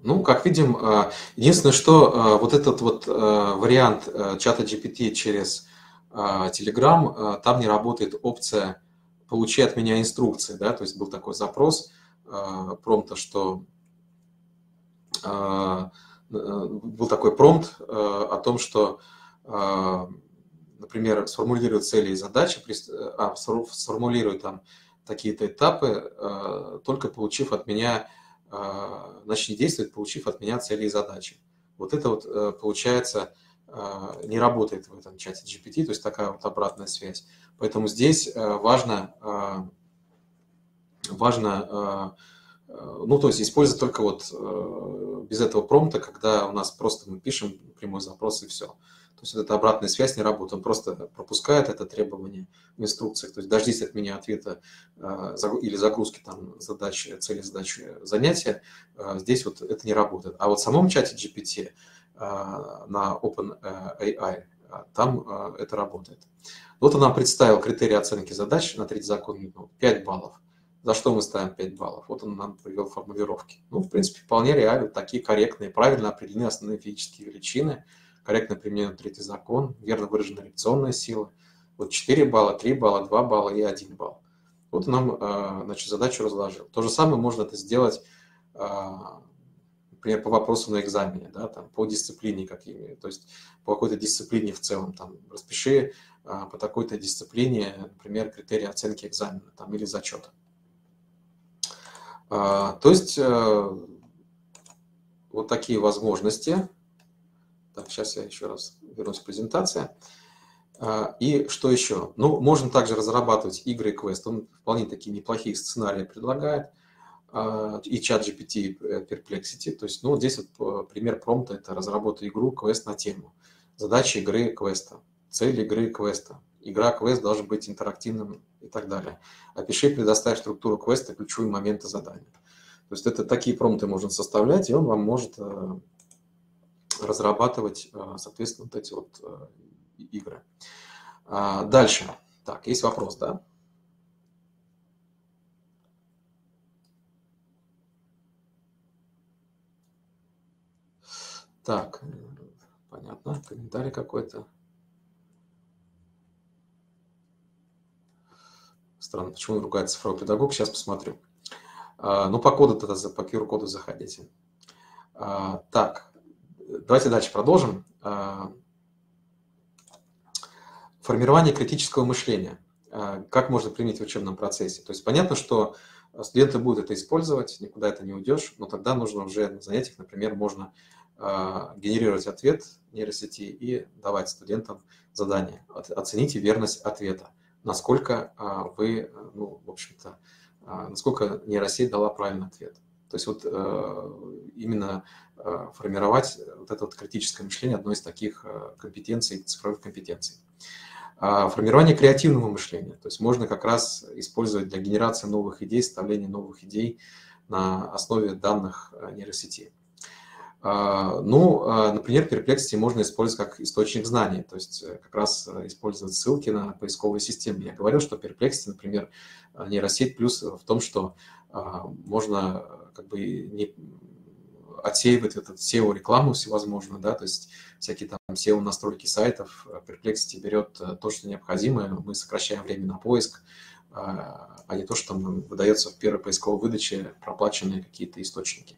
Ну, как видим, единственное, что вот этот вот вариант чата GPT через Telegram, там не работает опция «Получи от меня инструкции», да, то есть был такой запрос промпта, что был такой промпт о том, что, например, сформулируй цели и задачи, сформулируй там такие-то этапы, только получив от меня, начни действовать, получив от меня цели и задачи. Вот это вот, получается, не работает в этом чате GPT, то есть такая вот обратная связь. Поэтому здесь важно, ну, то есть использовать только вот без этого промпта, когда у нас просто мы пишем прямой запрос и все. То есть вот эта обратная связь не работает, он просто пропускает это требование в инструкциях. То есть дождись от меня ответа или загрузки там задачи, цели, задачи, занятия. Здесь вот это не работает. А вот в самом чате GPT на OpenAI там это работает. Вот он нам представил критерии оценки задач на третий закон 5 баллов. За что мы ставим 5 баллов? Вот он нам привел формулировки. Ну, в принципе, вполне реально, такие корректные, правильно определены основные физические величины, корректно применен третий закон, верно выражена реакционная сила. Вот 4 балла, 3 балла, 2 балла и 1 балл. Вот он нам, значит, задачу разложил. То же самое можно это сделать, например, по вопросу на экзамене, да, там, по дисциплине какими, то есть по какой-то дисциплине в целом, там, распиши по такой-то дисциплине, например, критерии оценки экзамена там, или зачета. То есть вот такие возможности. Так, сейчас я еще раз вернусь к презентации. И что еще? Ну, можно также разрабатывать игры и квест. Он вполне такие неплохие сценарии предлагает. И чат GPT Perplexity. То есть, ну, здесь вот пример промпта – это разработать игру, квест на тему. Задачи игры, квеста. Цель игры, квеста. Игра, квест должен быть интерактивным и так далее. Опиши, предоставь структуру квеста, ключевые моменты задания. То есть это такие промпты можно составлять, и он вам может разрабатывать, соответственно, вот эти вот игры. Дальше. Так, есть вопрос, да? Так, понятно. Комментарий какой-то. Странно, почему он ругает цифровой педагог, сейчас посмотрю. Ну, по коду тогда, по QR-коду заходите. Так, давайте дальше продолжим. Формирование критического мышления. Как можно применить в учебном процессе? То есть понятно, что студенты будут это использовать, никуда это не уйдешь, но тогда нужно уже на занятиях, например, можно генерировать ответ нейросети и давать студентам задание. Оцените верность ответа. Насколько вы, ну, в общем-то, насколько нейросеть дала правильный ответ. То есть вот именно формировать вот это вот критическое мышление одной из таких компетенций, цифровых компетенций. Формирование креативного мышления. То есть можно как раз использовать для генерации новых идей, составления новых идей на основе данных нейросети. Ну, например, Perplexity можно использовать как источник знаний, то есть как раз использовать ссылки на поисковые системы. Я говорил, что Perplexity, например, нейросеть плюс в том, что можно как бы не отсеивать этот SEO-рекламу всевозможную, да, то есть всякие там SEO-настройки сайтов. Perplexity берет то, что необходимо, мы сокращаем время на поиск, а не то, что там выдается в первой поисковой выдаче проплаченные какие-то источники.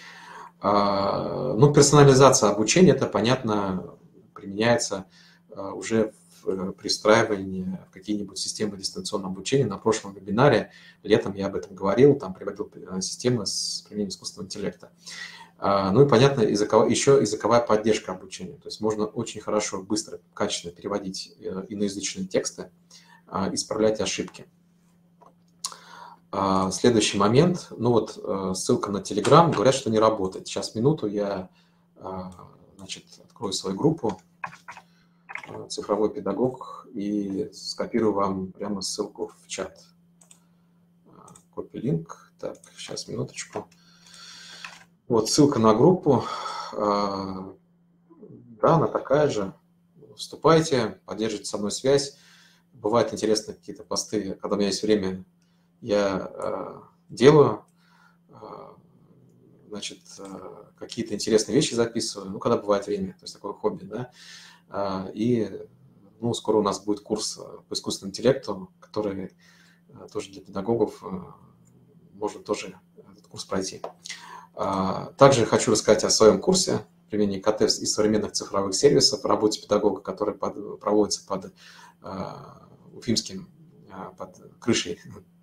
Ну, персонализация обучения, это, понятно, применяется уже при встраивании в какие-нибудь системы дистанционного обучения. На прошлом вебинаре летом я об этом говорил, там приводил системы с применением искусственного интеллекта. Ну и, понятно, еще языковая поддержка обучения. То есть можно очень хорошо, быстро, качественно переводить иноязычные тексты, исправлять ошибки. Следующий момент, ну вот ссылка на Telegram, говорят, что не работает. Сейчас минуту, я, значит, открою свою группу «Цифровой педагог» и скопирую вам прямо ссылку в чат. Копи-линк. Так, сейчас, минуточку. Вот ссылка на группу. Да, она такая же. Вступайте, поддержите со мной связь. Бывают интересные какие-то посты, когда у меня есть время, я делаю. значит, какие-то интересные вещи записываю, ну, когда бывает время, то есть такое хобби, да. И, ну, скоро у нас будет курс по искусственному интеллекту, который тоже для педагогов, можно тоже этот курс пройти. Также хочу рассказать о своем курсе применения КТ и современных цифровых сервисов в работе педагога, который проводится под Уфимским, под крышей,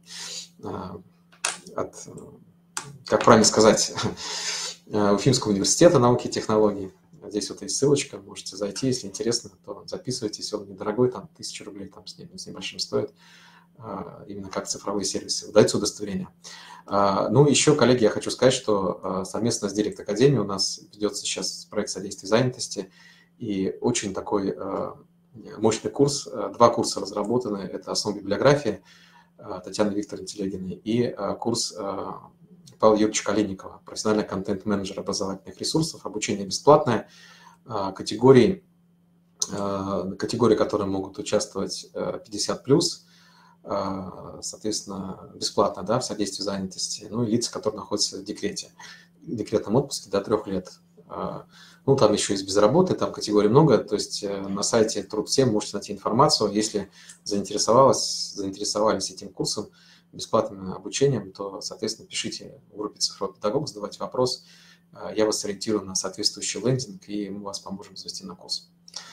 как правильно сказать, Уфимского университета науки и технологий. Здесь вот есть ссылочка, можете зайти, если интересно, то записывайтесь, он недорогой, там 1000 рублей там с небольшим стоит, именно как цифровые сервисы. Дайте удостоверение. Ну, еще, коллеги, я хочу сказать, что совместно с Директ Академией у нас ведется сейчас проект содействия занятости, и очень такой мощный курс, 2 курса разработаны, это основа библиографии Татьяны Викторовны Телегиной и курс Павла Юрьевича Калинникова, профессиональный контент-менеджер образовательных ресурсов, обучение бесплатное, категории, которые могут участвовать 50+, соответственно, бесплатно, да, в содействии занятости, ну и лица, которые находятся в декретном отпуске до 3 лет. Ну, там еще есть без работы, там категорий много, то есть на сайте Труд7 можете найти информацию. Если заинтересовались этим курсом, бесплатным обучением, то, соответственно, пишите в группе «Цифровой педагог», задавайте вопрос, я вас сориентирую на соответствующий лендинг, и мы вас поможем завести на курс.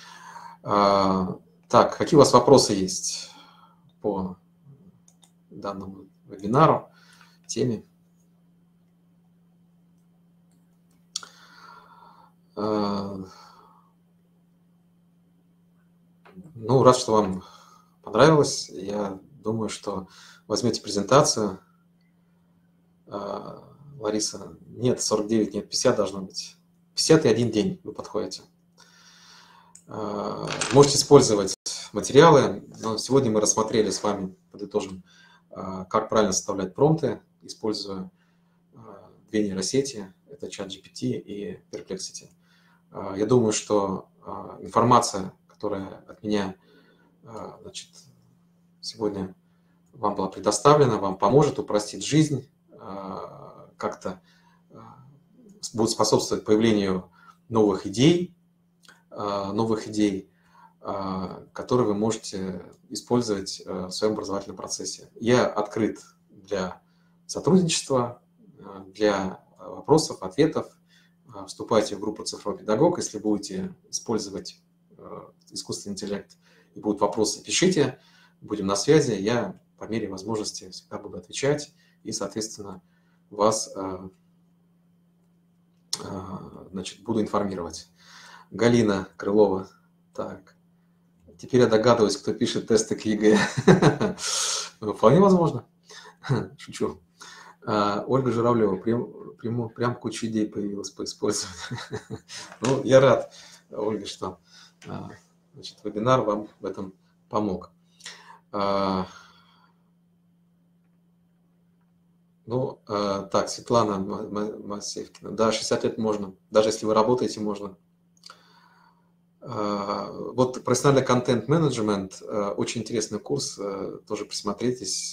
Так, какие у вас вопросы есть по данному вебинару, теме? Ну, рад, что вам понравилось. Я думаю, что возьмете презентацию. Лариса, нет, 49, нет, 50 должно быть. 51 день вы подходите. Можете использовать материалы, но сегодня мы рассмотрели с вами, подытожим, как правильно составлять промпты, используя 2 нейросети, это ChatGPT и Perplexity. Я думаю, что информация, которая от меня, значит, сегодня вам была предоставлена, вам поможет, упростит жизнь, как-то будет способствовать появлению новых идей, которые вы можете использовать в своем образовательном процессе. Я открыт для сотрудничества, для вопросов, ответов. Вступайте в группу «Цифровой педагог». Если будете использовать искусственный интеллект и будут вопросы, пишите. Будем на связи. Я по мере возможности всегда буду отвечать и, соответственно, вас, значит, буду информировать. Галина Крылова. Так. Теперь я догадываюсь, кто пишет тесты к ЕГЭ. Вполне возможно. Шучу. Ольга Журавлева. Прям куча идей появилась по использованию. Ну, я рад, Ольга, что значит, вебинар вам в этом помог. Ну, так, Светлана Масевкина. Да, 60 лет можно. Даже если вы работаете, можно. Вот профессиональный контент-менеджмент, очень интересный курс, тоже присмотритесь.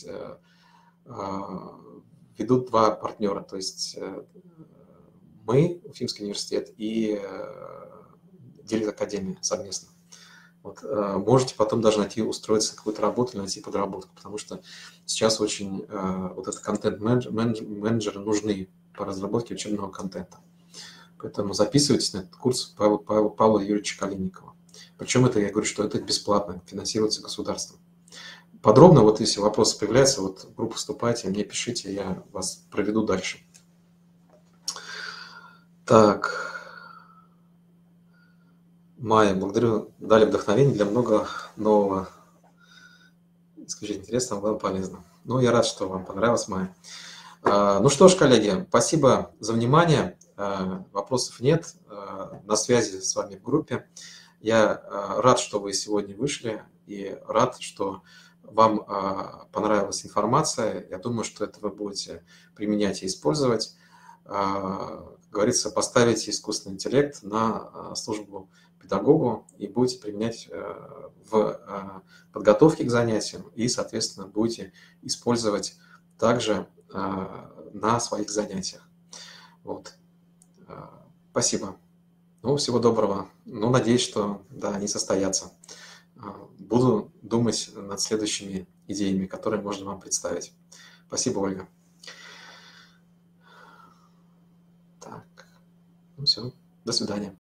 Ведут 2 партнера, то есть мы, Уфимский университет, и Директ Академия совместно. Вот, можете потом даже устроиться на какую-то работу или найти подработку, потому что сейчас очень вот этот контент-менеджеры нужны по разработке учебного контента. Поэтому записывайтесь на этот курс Павла Юрьевича Калинникова. Причем это, я говорю, что это бесплатно, финансируется государством. Подробно, вот если вопросы появляются, вот в группу вступайте, мне пишите, я вас проведу дальше. Так. Майя, благодарю, дали вдохновение для много нового. Исключительно интересно, было полезно. Ну, я рад, что вам понравилось, Майя. Ну что ж, коллеги, спасибо за внимание. Вопросов нет. На связи с вами в группе. Я рад, что вы сегодня вышли, и рад, что вам понравилась информация. Я думаю, что это вы будете применять и использовать. Как говорится, поставите искусственный интеллект на службу педагогу и будете применять в подготовке к занятиям и, соответственно, будете использовать также на своих занятиях. Вот. Спасибо. Ну, всего доброго. Ну, надеюсь, что, да, они состоятся. Буду думать над следующими идеями, которые можно вам представить. Спасибо, Ольга. Так, ну все, до свидания.